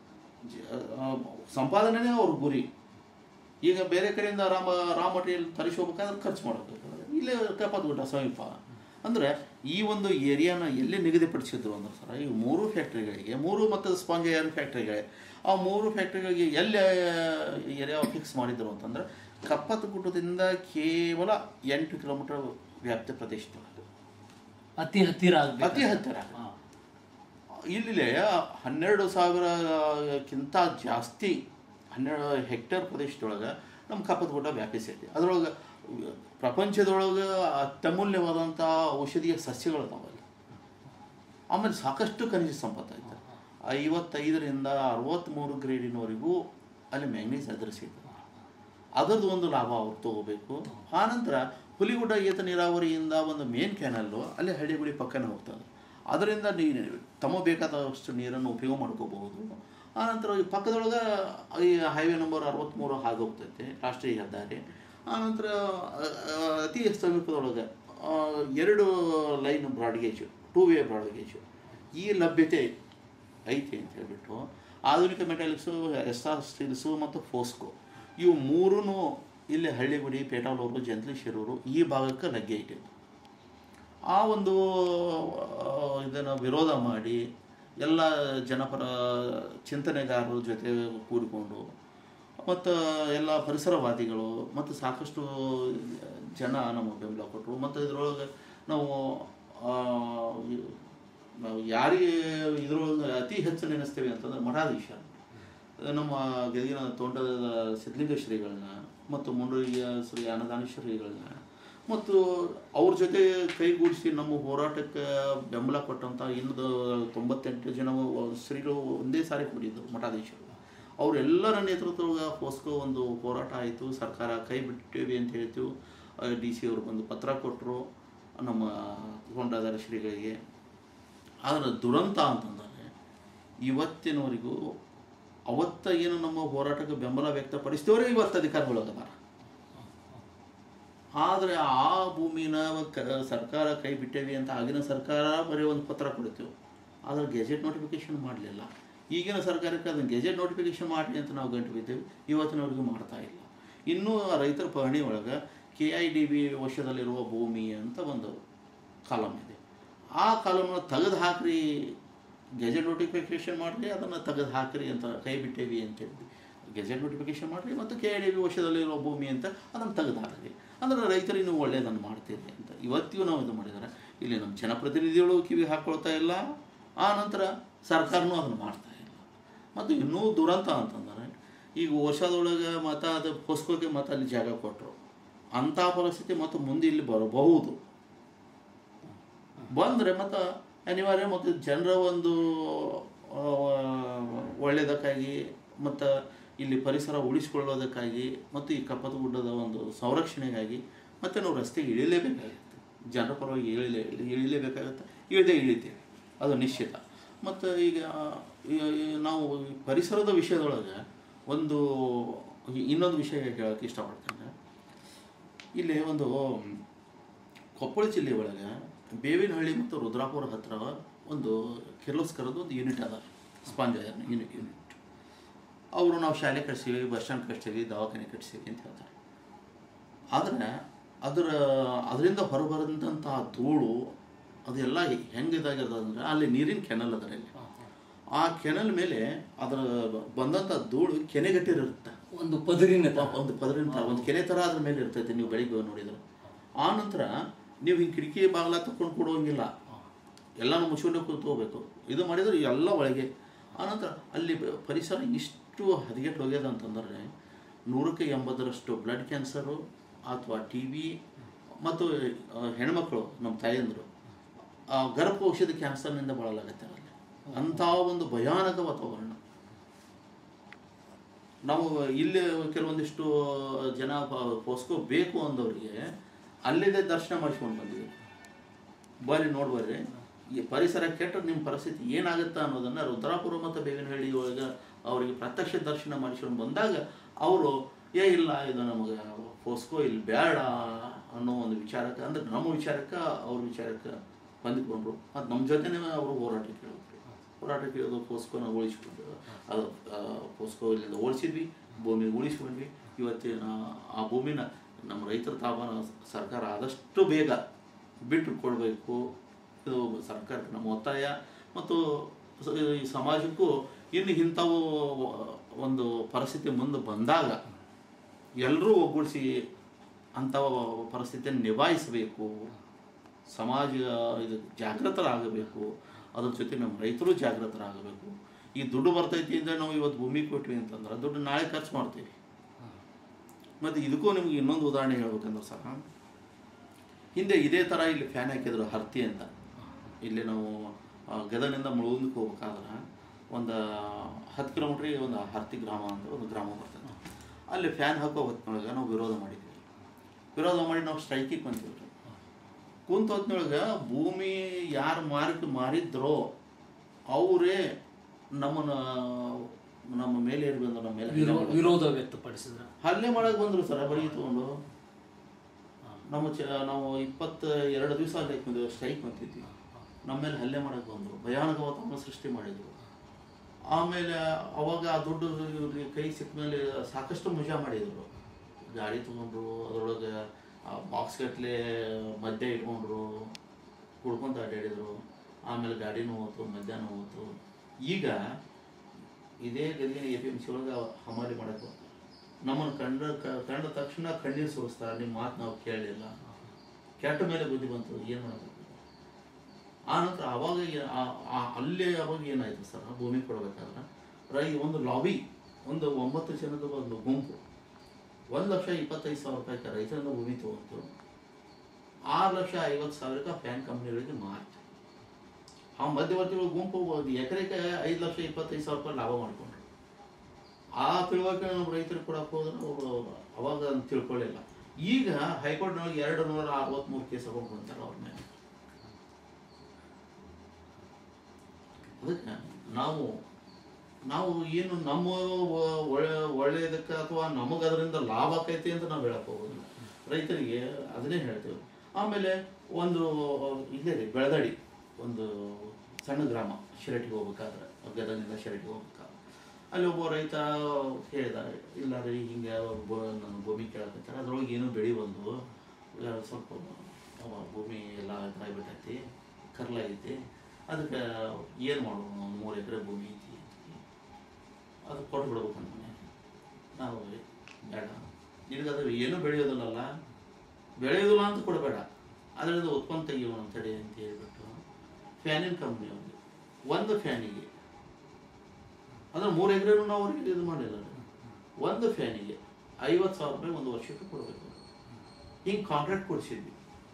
ಸಂಪಾದನೆಯೇ ಅವ್ರ ಗುರಿ. ಈಗ ಬೇರೆ ಕಡೆಯಿಂದ ರಾ ಮಟೀರಿಯಲ್ ತರಿಸ್ಕೋಬೇಕಾದ್ರೆ ಖರ್ಚು ಮಾಡಬೇಕಾದ್ರೆ ಇಲ್ಲೇ ಕಪ್ಪತ್ತಗುಡ್ಡ ಸಮೀಪ. ಅಂದರೆ ಈ ಒಂದು ಏರಿಯಾನ ಎಲ್ಲಿ ನಿಗದಿಪಡಿಸಿದ್ರು ಅಂದ್ರೆ ಸರ್, ಈ 3 ಫ್ಯಾಕ್ಟ್ರಿಗಳಿಗೆ, 3 ಮತ್ತು ಸ್ಪಾಂಜ್ ಐರನ್ ಫ್ಯಾಕ್ಟ್ರಿಗಳೇ, ಆ 3 ಫ್ಯಾಕ್ಟ್ರಿಗಳಿಗೆ ಎಲ್ಲಿ ಏರಿಯಾ ಫಿಕ್ಸ್ ಮಾಡಿದ್ರು ಅಂತಂದರೆ ಕಪ್ಪತ್ತಗುಡ್ಡದಿಂದ ಕೇವಲ 8 ಕಿಲೋಮೀಟರ್ ವ್ಯಾಪ್ತಿ ಪ್ರದೇಶದೊಳಗೆ ಅತಿ ಹತ್ತಿರ. ಇಲ್ಲಿ 12,000ಕ್ಕಿಂತ ಜಾಸ್ತಿ 12 ಹೆಕ್ಟೇರ್ ಪ್ರದೇಶದೊಳಗೆ ನಮ್ಮ ಕಪ್ಪತ್ತಗುಡ್ಡ ವ್ಯಾಪಿಸೈತಿ. ಅದರೊಳಗೆ ಪ್ರಪಂಚದೊಳಗೆ ಅತ್ಯಮೂಲ್ಯವಾದಂಥ ಔಷಧೀಯ ಸಸ್ಯಗಳು ಅದಾವಲ್ಲಿ. ಆಮೇಲೆ ಸಾಕಷ್ಟು ಖನಿಜ ಸಂಪತ್ತು ಐತೆ. 55ರಿಂದ 63 ಗ್ರೇಡಿನವರೆಗೂ ಅಲ್ಲಿ ಮ್ಯಾಂಗ್ನೀಸ್ ಎದುರಿಸಿದ್ರು. ಅದರದ್ದು ಒಂದು ಲಾಭ ಅವ್ರು ತೊಗೋಬೇಕು. ಆನಂತರ ಹುಲಿಗುಡ್ಡ ಏತ ನೀರಾವರಿಯಿಂದ ಒಂದು ಮೇನ್ ಕ್ಯಾನಲ್ಲು ಅಲ್ಲಿ ಹಳ್ಳಿಗುಡಿ ಪಕ್ಕನೇ ಹೋಗ್ತದೆ. ಅದರಿಂದ ತಮ್ಮ ಬೇಕಾದಷ್ಟು ನೀರನ್ನು ಉಪಯೋಗ ಮಾಡ್ಕೋಬಹುದು. ಆನಂತರ ಈ ಪಕ್ಕದೊಳಗೆ ಈ ಹೈವೇ ನಂಬರ್ 63 ಹಾಗೆ ಹೋಗ್ತೈತೆ, ರಾಷ್ಟ್ರೀಯ ಹೆದ್ದಾರಿ. ಆನಂತರ ಅತಿ ಸಮೀಪದೊಳಗೆ 2 ಲೈನ್ ಬ್ರಾಡ್ಗೇಜು, 2 ವೇ ಬ್ರಾಡ್ಗೇಜು ಈ ಲಭ್ಯತೆ ಐತೆ ಅಂತ ಹೇಳ್ಬಿಟ್ಟು ಆಧುನಿಕ ಮೆಟಾಲಿಕ್ಸು, SR ಸ್ಟೀಲ್ಸು ಮತ್ತು ಫೋಸ್ಕೋ ಇವು 3 ಇಲ್ಲಿ ಹಳ್ಳಿಗುಡಿ, ಪೇಟಾಲೂರು, ಜಂತ್ಲಿಶಿರೂರು ಈ ಭಾಗಕ್ಕೆ ಲಗ್ಗೆ ಇಟ್ಟಿದ್ದು. ಆ ಒಂದು ಇದನ್ನು ವಿರೋಧ ಮಾಡಿ ಎಲ್ಲ ಜನಪರ ಚಿಂತನೆಗಾರರ ಜೊತೆ ಕೂಡಿಕೊಂಡು ಮತ್ತು ಎಲ್ಲ ಪರಿಸರವಾದಿಗಳು ಮತ್ತು ಸಾಕಷ್ಟು ಜನ ನಮ್ಮ ಬೆಂಬಲ ಕೊಟ್ಟರು. ಮತ್ತು ಇದರೊಳಗೆ ನಾವು ಯಾರಿಗೆ ಇದರೊಳಗೆ ಅತಿ ಹೆಚ್ಚು ನೆನೆಸ್ತೇವೆ ಅಂತಂದ್ರೆ ಮಠಾಧೀಶ, ನಮ್ಮ ಗದಗಿನ ತೋಂಟದ ಸಿದ್ಧಲಿಂಗ ಶ್ರೀಗಳನ್ನ ಮತ್ತು ಮುಂಡೂರಿಯ ಶ್ರೀ ಅನ್ನದಾನೇಶ್ವರಿಗಳನ್ನ ಮತ್ತು ಅವ್ರ ಜೊತೆ ಕೈಗೂಡಿಸಿ ನಮ್ಮ ಹೋರಾಟಕ್ಕೆ ಬೆಂಬಲ ಕೊಟ್ಟಂಥ 98 ಜನ ಶ್ರೀಗಳು ಒಂದೇ ಸಾರಿ ಕೂಡಿದ್ದು ಮಠಾಧೀಶರು. ಅವರೆಲ್ಲರ ನೇತೃತ್ವದಾಗ ಪೋಸ್ಕೋ ಒಂದು ಹೋರಾಟ ಆಯಿತು, ಸರ್ಕಾರ ಕೈ ಬಿಟ್ಟಿವಿ ಅಂತ ಹೇಳ್ತೀವಿ. DC ಅವರು ಬಂದು ಪತ್ರ ಕೊಟ್ಟರು ನಮ್ಮ ಕೊಂಡಾದಾರ ಶ್ರೀಗಳಿಗೆ. ಆದರೆ ದುರಂತ ಅಂತಂದರೆ ಇವತ್ತಿನವರೆಗೂ ಅವತ್ತ ಏನು ನಮ್ಮ ಹೋರಾಟಕ್ಕೆ ಬೆಂಬಲ ವ್ಯಕ್ತಪಡಿಸ್ತೇವರೇ ಇವತ್ತು ಅಧಿಕಾರಗಳದಾರ. ಆದರೆ ಆ ಭೂಮಿನ ಸರ್ಕಾರ ಕೈ ಬಿಟ್ಟೇವಿ ಅಂತ ಆಗಿನ ಸರ್ಕಾರ ಬರೀ ಒಂದು ಪತ್ರ ಕೊಡ್ತೇವೆ, ಆದರೆ ಗೆಜೆಟ್ ನೋಟಿಫಿಕೇಷನ್ ಮಾಡಲಿಲ್ಲ. ಈಗಿನ ಸರ್ಕಾರಕ್ಕೆ ಅದನ್ನು ಗೆಜೆಟ್ ನೋಟಿಫಿಕೇಷನ್ ಮಾಡಲಿ ಅಂತ ನಾವು ಗಂಟು ಬಿದ್ದೇವೆ, ಇವತ್ತಿನವರೆಗೂ ಮಾಡ್ತಾ ಇಲ್ಲ. ಇನ್ನೂ ರೈತರ ಪಹಣಿ ಒಳಗೆ KIDB ವಶದಲ್ಲಿರುವ ಭೂಮಿ ಅಂತ ಒಂದು ಕಾಲಮ್ ಇದೆ. ಆ ಕಾಲಮ್ನ ತೆಗೆದು ಹಾಕ್ರಿ, ಗೆಜೆಟ್ ನೋಟಿಫಿಕೇಷನ್ ಮಾಡಿರಿ, ಅದನ್ನು ತೆಗೆದು ಹಾಕ್ರಿ ಅಂತ ಕೈ ಬಿಟ್ಟೇವಿ ಅಂತ ಹೇಳಿದ್ವಿ. ಗೆಜೆಟ್ ನೋಟಿಫಿಕೇಷನ್ ಮಾಡಿರಿ ಮತ್ತು KIDB ವಶದಲ್ಲಿರುವ ಭೂಮಿ ಅಂತ ಅದನ್ನು ತೆಗೆದು ಹಾಕ್ರಿ, ಅಂದರೆ ರೈತರಿಗೆ ನೀವು ಒಳ್ಳೆಯದನ್ನು ಮಾಡ್ತೀರಿ ಅಂತ ಇವತ್ತಿಗೂ ನಾವು ಇದು ಮಾಡಿದ್ದಾರೆ. ಇಲ್ಲಿ ನಮ್ಮ ಜನಪ್ರತಿನಿಧಿಗಳು ಕಿವಿ ಹಾಕ್ಕೊಳ್ತಾ ಇಲ್ಲ, ಆ ನಂತರ ಸರ್ಕಾರನೂ ಅದನ್ನು ಮಾಡ್ತಾ ಇಲ್ಲ. ಮತ್ತು ಇನ್ನೂ ದುರಂತ ಅಂತಂದರೆ ಈಗ ವರ್ಷದೊಳಗೆ ಮತ್ತು ಅದು ಪೋಸ್ಕೋಗೆ ಮತ್ತು ಅಲ್ಲಿ ಜಾಗ ಕೊಟ್ಟರು, ಅಂಥ ಪರಿಸ್ಥಿತಿ ಮತ್ತು ಮುಂದೆ ಇಲ್ಲಿ ಬರಬಹುದು. ಬಂದರೆ ಮತ್ತು ಅನಿವಾರ್ಯ ಮತ್ತು ಜನರ ಒಂದು ಒಳ್ಳೆಯದಕ್ಕಾಗಿ ಮತ್ತು ಇಲ್ಲಿ ಪರಿಸರ ಉಳಿಸಿಕೊಳ್ಳೋದಕ್ಕಾಗಿ ಮತ್ತು ಈ ಕಪ್ಪತ್ತ ಗುಡ್ಡದ ಒಂದು ಸಂರಕ್ಷಣೆಗಾಗಿ ಮತ್ತು ನಾವು ರಸ್ತೆಗೆ ಇಳಿಲೇಬೇಕಾಗುತ್ತೆ, ಜನರ ಪರವಾಗಿ ಇಳಿಲೇಬೇಕಾಗುತ್ತೆ, ಇಳಿತೇವೆ, ಅದು ನಿಶ್ಚಿತ. ಮತ್ತು ಈಗ ನಾವು ಪರಿಸರದ ವಿಷಯದೊಳಗೆ ಇನ್ನೊಂದು ವಿಷಯ ಹೇಳೋಕ್ಕೆ ಇಷ್ಟಪಡ್ತೇನೆ. ಇಲ್ಲಿ ಒಂದು ಕೊಪ್ಪಳ ಜಿಲ್ಲೆ ಒಳಗೆ ಬೇವಿನಹಳ್ಳಿ ಮತ್ತು ರುದ್ರಾಪುರ ಹತ್ತಿರ ಒಂದು ಕಿರ್ಲೋಸ್ಕರದ್ದು ಒಂದು ಯೂನಿಟ್ ಅದ, ಸ್ಪಾಂಜ್ ಯೂನಿಟ್. ಅವರು ನಾವು ಶಾಲೆ ಕಟ್ಸೀವಿ, ಬಸ್ ಸ್ಟ್ಯಾಂಡ್ ಕಟ್ಸೀವಿ, ದವಾಖಾನೆ ಕಟ್ಸೀವಿ ಅಂತ ಹೇಳ್ತಾರೆ. ಆದರೆ ಅದರಿಂದ ಹೊರಬರಂಥ ಧೂಳು ಅದೆಲ್ಲ ಹೆಂಗಿದಾಗಿರ್ತದಂದ್ರೆ ಅಲ್ಲಿ ನೀರಿನ ಕೆನಲ್ ಅದರಲ್ಲಿ, ಆ ಕೆನಲ್ ಮೇಲೆ ಅದರ ಬಂದಂಥ ಧೂಳು ಕೆನೆಗಟ್ಟಿರುತ್ತೆ, ಒಂದು ಪದರಿನ ಒಂದು ಕೆನೆ ಥರ ಅದ್ರ ಮೇಲೆ ಇರ್ತೈತೆ. ನೀವು ಬೆಳಿಗ್ಗೆ ನೋಡಿದ್ರೆ ಆ ನಂತರ ನೀವು ಹಿಂಗೆ ಕಿಟಕಿ ಬಾಗಿಲ ತಗೊಂಡು ಕೊಡುವಂಗಿಲ್ಲ, ಎಲ್ಲನೂ ಮುಚ್ಕೊಂಡೇ ಕೂತ್ಕೋಬೇಕು. ಇದು ಮಾಡಿದರೆ ಎಲ್ಲ ಒಳಗೆ. ಆನಂತರ ಅಲ್ಲಿ ಪರಿಸರ ಇಷ್ಟು ಹದಗೆಟ್ಟು ಹೋಗ್ಯದ ಅಂತಂದರೆ 100ಕ್ಕೆ 80ರಷ್ಟು ಬ್ಲಡ್ ಕ್ಯಾನ್ಸರು ಅಥವಾ TB ಮತ್ತು ಹೆಣ್ಮಕ್ಳು ನಮ್ಮ ತಾಯಂದರು ಗರ್ಭಕೋಶದ ಕ್ಯಾನ್ಸರ್ನಿಂದ ಬಳಲಾಗತ್ತೆ ಅಲ್ಲಿ. ಅಂಥ ಒಂದು ಭಯಾನಕ ವಾತಾವರಣ. ನಾವು ಇಲ್ಲಿ ಕೆಲವೊಂದಿಷ್ಟು ಜನ ಪೋಸ್ಕೋ ಬೇಕು ಅಂದವರಿಗೆ ಅಲ್ಲಿದೆ ದರ್ಶನ ಮಾಡಿಸ್ಕೊಂಡು ಬಂದಿದ್ದೀವಿ. ಬರ್ರಿ ನೋಡ್ಬರ್ರಿ, ಈ ಪರಿಸರ ಕೆಟ್ಟರೆ ನಿಮ್ಮ ಪರಿಸ್ಥಿತಿ ಏನಾಗುತ್ತೆ ಅನ್ನೋದನ್ನು ರುದ್ರಾಪುರ ಮತ್ತು ಬೇವಿನಹಳ್ಳಿ ಒಳಗೆ ಅವರಿಗೆ ಪ್ರತ್ಯಕ್ಷ ದರ್ಶನ ಮಾಡಿಸ್ಕೊಂಡು ಬಂದಾಗ ಅವರು ಇಲ್ಲ ಇದು ನಮಗೆ ಪೋಸ್ಕೋ ಇಲ್ಲಿ ಬೇಡ ಅನ್ನೋ ಒಂದು ವಿಚಾರಕ್ಕೆ, ಅಂದರೆ ನಮ್ಮ ವಿಚಾರಕ್ಕೆ ಅವ್ರ ವಿಚಾರಕ್ಕೆ ಹೊಂದಿಕೊಂಡ್ರು. ಮತ್ತು ನಮ್ಮ ಜೊತೆನೇ ಅವರು ಹೋರಾಟ ಕೇಳೋದು ಪೋಸ್ಕೋನ ಉಳಿಸ್ಕೊಂಡು, ಅದು ಪೋಸ್ಕೋ ಇಲ್ಲಿಂದ ಓಡಿಸಿದ್ವಿ, ಭೂಮಿ ಉಳಿಸ್ಕೊಂಡ್ವಿ. ಇವತ್ತಿನ ಆ ಭೂಮಿನ ನಮ್ಮ ರೈತರ ತಾಪನ ಸರ್ಕಾರ ಆದಷ್ಟು ಬೇಗ ಬಿಟ್ಟು ಕೊಡಬೇಕು. ಇದು ಸರ್ಕಾರಕ್ಕೆ ನಮ್ಮ ಒತ್ತಾಯ. ಮತ್ತು ಈ ಸಮಾಜಕ್ಕೂ ಇನ್ನು ಇಂಥವು ಒಂದು ಪರಿಸ್ಥಿತಿ ಮುಂದೆ ಬಂದಾಗ ಎಲ್ಲರೂ ಒಗ್ಗೂಡಿಸಿ ಅಂಥ ಪರಿಸ್ಥಿತಿಯನ್ನು ನಿಭಾಯಿಸಬೇಕು. ಸಮಾಜ ಇದು ಜಾಗೃತರಾಗಬೇಕು, ಅದ್ರ ಜೊತೆ ನಮ್ಮ ರೈತರು ಜಾಗೃತರಾಗಬೇಕು. ಈ ದುಡ್ಡು ಬರ್ತೈತಿ ಅಂದರೆ ನಾವು ಇವತ್ತು ಭೂಮಿ ಕೊಟ್ವಿ ಅಂತಂದ್ರೆ ದುಡ್ಡು ನಾಳೆ ಖರ್ಚು ಮಾಡ್ತೀವಿ. ಮತ್ತು ಇದಕ್ಕೂ ನಿಮ್ಗೆ ಇನ್ನೊಂದು ಉದಾಹರಣೆ ಹೇಳ್ಬೇಕಂದ್ರೆ ಸಹ, ಹಿಂದೆ ಇದೇ ಥರ ಇಲ್ಲಿ ಫ್ಯಾನ್ ಹಾಕಿದ್ರು ಹರ್ತಿ ಅಂತ. ಇಲ್ಲಿ ನಾವು ಗದಗಿನಿಂದ ಮುಳುಗುಂದಕ್ಕೆ ಹೋಗ್ಬೇಕಾದ್ರೆ ಒಂದು 10 ಕಿಲೋಮೀಟ್ರಿಗೆ ಒಂದು ಹರ್ತಿ ಗ್ರಾಮ ಅಂತ ಒಂದು ಗ್ರಾಮ ಬರ್ತದೆ. ಅಲ್ಲಿ ಫ್ಯಾನ್ ಹಾಕೋ ಹೊತ್ತಿನೊಳಗೆ ನಾವು ವಿರೋಧ ಮಾಡಿ ನಾವು ಸ್ಟ್ರೈಕಿಗೆ ಬಂದಿದ್ವಿ. ಕುಂತ ಹೊತ್ತಿನೊಳಗೆ ಭೂಮಿ ಯಾರು ಮಾರಿದ್ರೋ ಅವರೇ ನಮ್ಮ ಮೇಲೆ ಏರಿ ಬಂದರು, ನಮ್ಮ ಮೇಲೆ ವಿರೋಧ ವ್ಯಕ್ತಪಡಿಸಿದ್ರು, ಹಲ್ಲೆ ಮಾಡಕ್ಕೆ ಬಂದರು ಸರ್. ಬರೀ ತೊಗೊಂಡು ನಾವು 22 ದಿವಸ ಅಲ್ಲಿ ಸ್ಟ್ರೈಕ್ ಬಂತಿದ್ವಿ. ನಮ್ಮ ಮೇಲೆ ಹಲ್ಲೆ ಮಾಡಕ್ಕೆ ಬಂದರು, ಭಯಾನಕ ವಾತಾವರಣ ಸೃಷ್ಟಿ ಮಾಡಿದರು. ಆಮೇಲೆ ಅವಾಗ ಆ ದುಡ್ಡು ಇವ್ರಿಗೆ ಕೈ ಸಿಕ್ಕ ಮೇಲೆ ಸಾಕಷ್ಟು ಮಜಾ ಮಾಡಿದರು. ಗಾಡಿ ತೊಗೊಂಡ್ರು, ಅದರೊಳಗೆ ಬಾಕ್ಸ್ ಗಟ್ಟಲೆ ಮದ್ಯ ಇಟ್ಕೊಂಡ್ರು, ಕುಡ್ಕೊಂತ ಅಡ್ಡಾಡಿದರು. ಆಮೇಲೆ ಗಾಡಿನೂ ಹೋಯ್ತು, ಮಧ್ಯಾಹ್ನ ಹೋಯ್ತು. ಈಗ ಇದೇ ಗದಗಿನ APMC ಒಳಗೆ ಹಮಾಲಿ ಮಾಡೋಕ್ಕೆ ನಮ್ಮನ್ನು ಕಂಡ ತಕ್ಷಣ ಕಣ್ಣೀರು ಸುರಿಸ್ತಾರೆ. ನಿಮ್ಮ ಮಾತು ನಾವು ಕೇಳಲಿಲ್ಲ, ಕೆಟ್ಟ ಮೇಲೆ ಬುದ್ಧಿ ಬಂತು, ಏನು ಮಾಡಬೇಕು. ಆನಂತರ ಅವಾಗ ಅವಾಗ ಏನಾಯಿತು ಸರ್, ಭೂಮಿ ಕೊಡಬೇಕಾದ್ರೆ ಒಂದು ಲಾಬಿ, ಒಂದು 9 ಜನದ ಒಂದು ಗುಂಪು 1,25,000 ರೂಪಾಯಿಗೆ ರೈತರಿಂದ ಭೂಮಿ ತೊಗೊಂಡು 6,50,000ಕ್ಕೆ ಫ್ಯಾನ್ ಕಂಪ್ನಿಗಳಿಗೆ ಮಾರಿತು. ಆ ಮಧ್ಯವರ್ತಿಗಳ ಗುಂಪು ಎಕರೆಗೆ 5,25,000 ರೂಪಾಯಿ ಲಾಭ ಮಾಡಿಕೊಂಡ್ರು. ಆ ತಿಳುವಳಿಕೆ ನಮ್ಮ ರೈತರಿಗೆ ಕೊಡಕ್ಕೆ ಹೋದ್ರೆ ಅವರು ಅವಾಗ ಅದನ್ನ ತಿಳ್ಕೊಳ್ಳಿಲ್ಲ. ಈಗ ಹೈಕೋರ್ಟ್ನೊಳಗೆ 263 ಕೇಸ್ ತಗೊಂಡು ಬಂತಾರೆ ಅವ್ರ ಮೇಲೆ. ಅದಕ್ಕೆ ನಾವು ಏನು ನಮ್ಮ ಒಳ್ಳೆಯದಕ್ಕೆ ಅಥವಾ ನಮಗೆ ಅದರಿಂದ ಲಾಭ ಆಕೈತಿ ಅಂತ ನಾವು ಹೇಳಕ್ಕೆ ಹೋಗೋದಿಲ್ಲ. ರೈತರಿಗೆ ಅದನ್ನೇ ಹೇಳ್ತೇವೆ. ಆಮೇಲೆ ಒಂದು ಇಲ್ಲೇ ರೀ ಬೆಳದಡಿ ಒಂದು ಸಣ್ಣ ಗ್ರಾಮ, ಶಿರಟ್ಟಿಗೆ ಹೋಗ್ಬೇಕಾದ್ರೆ, ಗದಗಿನಿಂದ ಶಿರಟ್ಟಿಗೆ ಹೋಗ್ಬೇಕಾದ್ರೆ ಅಲ್ಲಿ ಒಬ್ಬ ರೈತ ಹೇಳಿದ, ಇಲ್ಲ ರೀ ಹಿಂಗೆ ನನ್ನ ಭೂಮಿ ಕೇಳಕತ್ತಾರೆ, ಅದ್ರೊಳಗೆ ಏನೂ ಬೆಳೆ ಬಂದು ಸ್ವಲ್ಪ ಭೂಮಿ ಎಲ್ಲ ಇದಾಗ್ಬಿಟ್ಟೈತಿ, ಕರ್ಲಾಗೈತಿ, ಅದಕ್ಕೆ ಏನು ಮಾಡೋದು, ಒಂದು 3 ಎಕರೆ ಭೂಮಿ ಐತಿ, ಅದು ಕೊಟ್ಟು ಬಿಡ್ಬೇಕಂತ ನಾವು. ಬೇಡ, ನಿನಗದು ಏನೂ ಬೆಳೆಯೋದಿಲ್ಲಲ್ಲ, ಬೆಳೆಯೋದಿಲ್ಲ ಅಂತ ಕೊಡಬೇಡ, ಅದರಿಂದ ಉತ್ಪನ್ನ ತೆಗಿಯೋಣ ಅಂತೇಳಿ ಅಂತ ಹೇಳ್ಬಿಟ್ಟು ಫ್ಯಾನಿನ ಕಂಪ್ನಿ ಅವ್ರಿಗೆ ಒಂದು ಫ್ಯಾನಿಗೆ, ಅಂದ್ರೆ 3 ಎಕರೆನೂ ನಾವು ಅವ್ರಿಗೆ ಇದು ಮಾಡಿಲ್ಲ, ಒಂದು ಫ್ಯಾನಿಗೆ 50,000 ರೂಪಾಯಿ ಒಂದು ವರ್ಷಕ್ಕೆ ಕೊಡಬೇಕು. ಹಿಂಗೆ ಕಾಂಟ್ರಾಕ್ಟ್ ಕೊಡಿಸಿದ್ವಿ.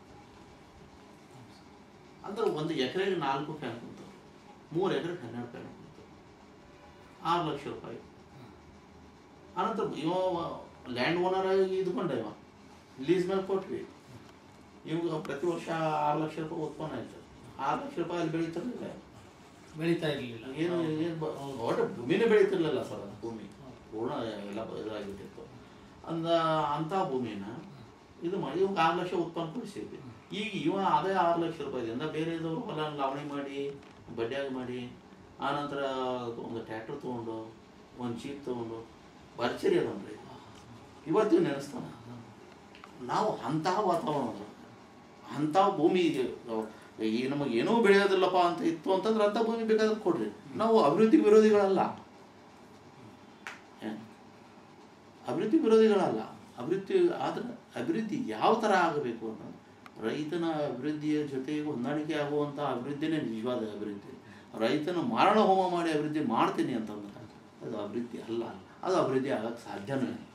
ಅಂದ್ರೆ 1 ಎಕರೆಗೆ 4 ಫ್ಯಾನ್ ಕುಂತವ್ರು, 3 ಎಕರೆಗೆ 12 ಫ್ಯಾನ್ ಕುಂತವ್ರು, 6 ಲಕ್ಷ ರೂಪಾಯಿ. ಅನಂತರ ಇವ ಲ್ಯಾಂಡ್ ಓನರ್ ಆಗಿ ಇದ್ಕೊಂಡ, ಇವ ಲೀಸ್ ಮೇಲೆ ಕೊಟ್ವಿ. ಇವಾಗ ಪ್ರತಿ ವರ್ಷ 6 ಲಕ್ಷ ರೂಪಾಯಿ ಉತ್ಪನ್ನ ಆಯ್ತು. 6 ಲಕ್ಷ ರೂಪಾಯಿ ಅಲ್ಲಿ ಬೆಳೀತಾ ಇರಲಿಲ್ಲ, ಏನು ಒಟ್ಟು ಭೂಮಿನೇ ಬೆಳೀತಿರ್ಲಿಲ್ಲ ಸರ್. ಭೂಮಿ ಪೂರ್ಣ ಎಲ್ಲ ಇದಾಗಿಬಿಟ್ಟಿತ್ತು. ಅಂಥ ಭೂಮಿನ ಇದು ಮಾಡಿ ಇವಾಗ 6 ಲಕ್ಷ ಉತ್ಪನ್ನ ಕೊಡಿಸಿದ್ವಿ. ಈಗ ಇವ ಅದೇ 6 ಲಕ್ಷ ರೂಪಾಯಿದಿಂದ ಬೇರೆದವ್ರು ಹೊಲ ಲಾವಣಿ ಮಾಡಿ ಬಡ್ಡಿಯಾಗಿ ಮಾಡಿ, ಆನಂತರ ಒಂದು ಟ್ರ್ಯಾಕ್ಟರ್ ತೊಗೊಂಡು ಒಂದು ಚೀಪ್ ತೊಗೊಂಡು ಭರ್ಚರಿ ಅದನ್ರಿ ಇವತ್ತಿಗೂ ನೆನೆಸ್ತಾನ. ನಾವು ಅಂತಹ ವಾತಾವರಣ, ಅಂಥ ಭೂಮಿ ಈಗ ನಮಗೆ ಏನೂ ಬೆಳೆಯೋದಿಲ್ಲಪ್ಪ ಅಂತ ಇತ್ತು ಅಂತಂದ್ರೆ ಅಂಥ ಭೂಮಿ ಬೇಕಾದ್ರೆ ಕೊಡ್ರಿ. ನಾವು ಅಭಿವೃದ್ಧಿ ವಿರೋಧಿಗಳಲ್ಲ, ಆದರೆ ಅಭಿವೃದ್ಧಿ ಯಾವ ಥರ ಆಗಬೇಕು ಅಂತ, ರೈತನ ಅಭಿವೃದ್ಧಿಯ ಜೊತೆಗೆ ಹೊಂದಾಣಿಕೆ ಆಗುವಂಥ ಅಭಿವೃದ್ಧಿನೇ ನಿಜವಾದ ಅಭಿವೃದ್ಧಿ. ರೈತನ ಮಾರಣ ಹೋಮ ಮಾಡಿ ಅಭಿವೃದ್ಧಿ ಮಾಡ್ತೀನಿ ಅಂತಂದ್ರೆ ಅದು ಅಭಿವೃದ್ಧಿ ಅಲ್ಲ, ಅದು ಅಭಿವೃದ್ಧಿ ಆಗಕ್ಕೆ ಸಾಧ್ಯನೇ ಇಲ್ಲ.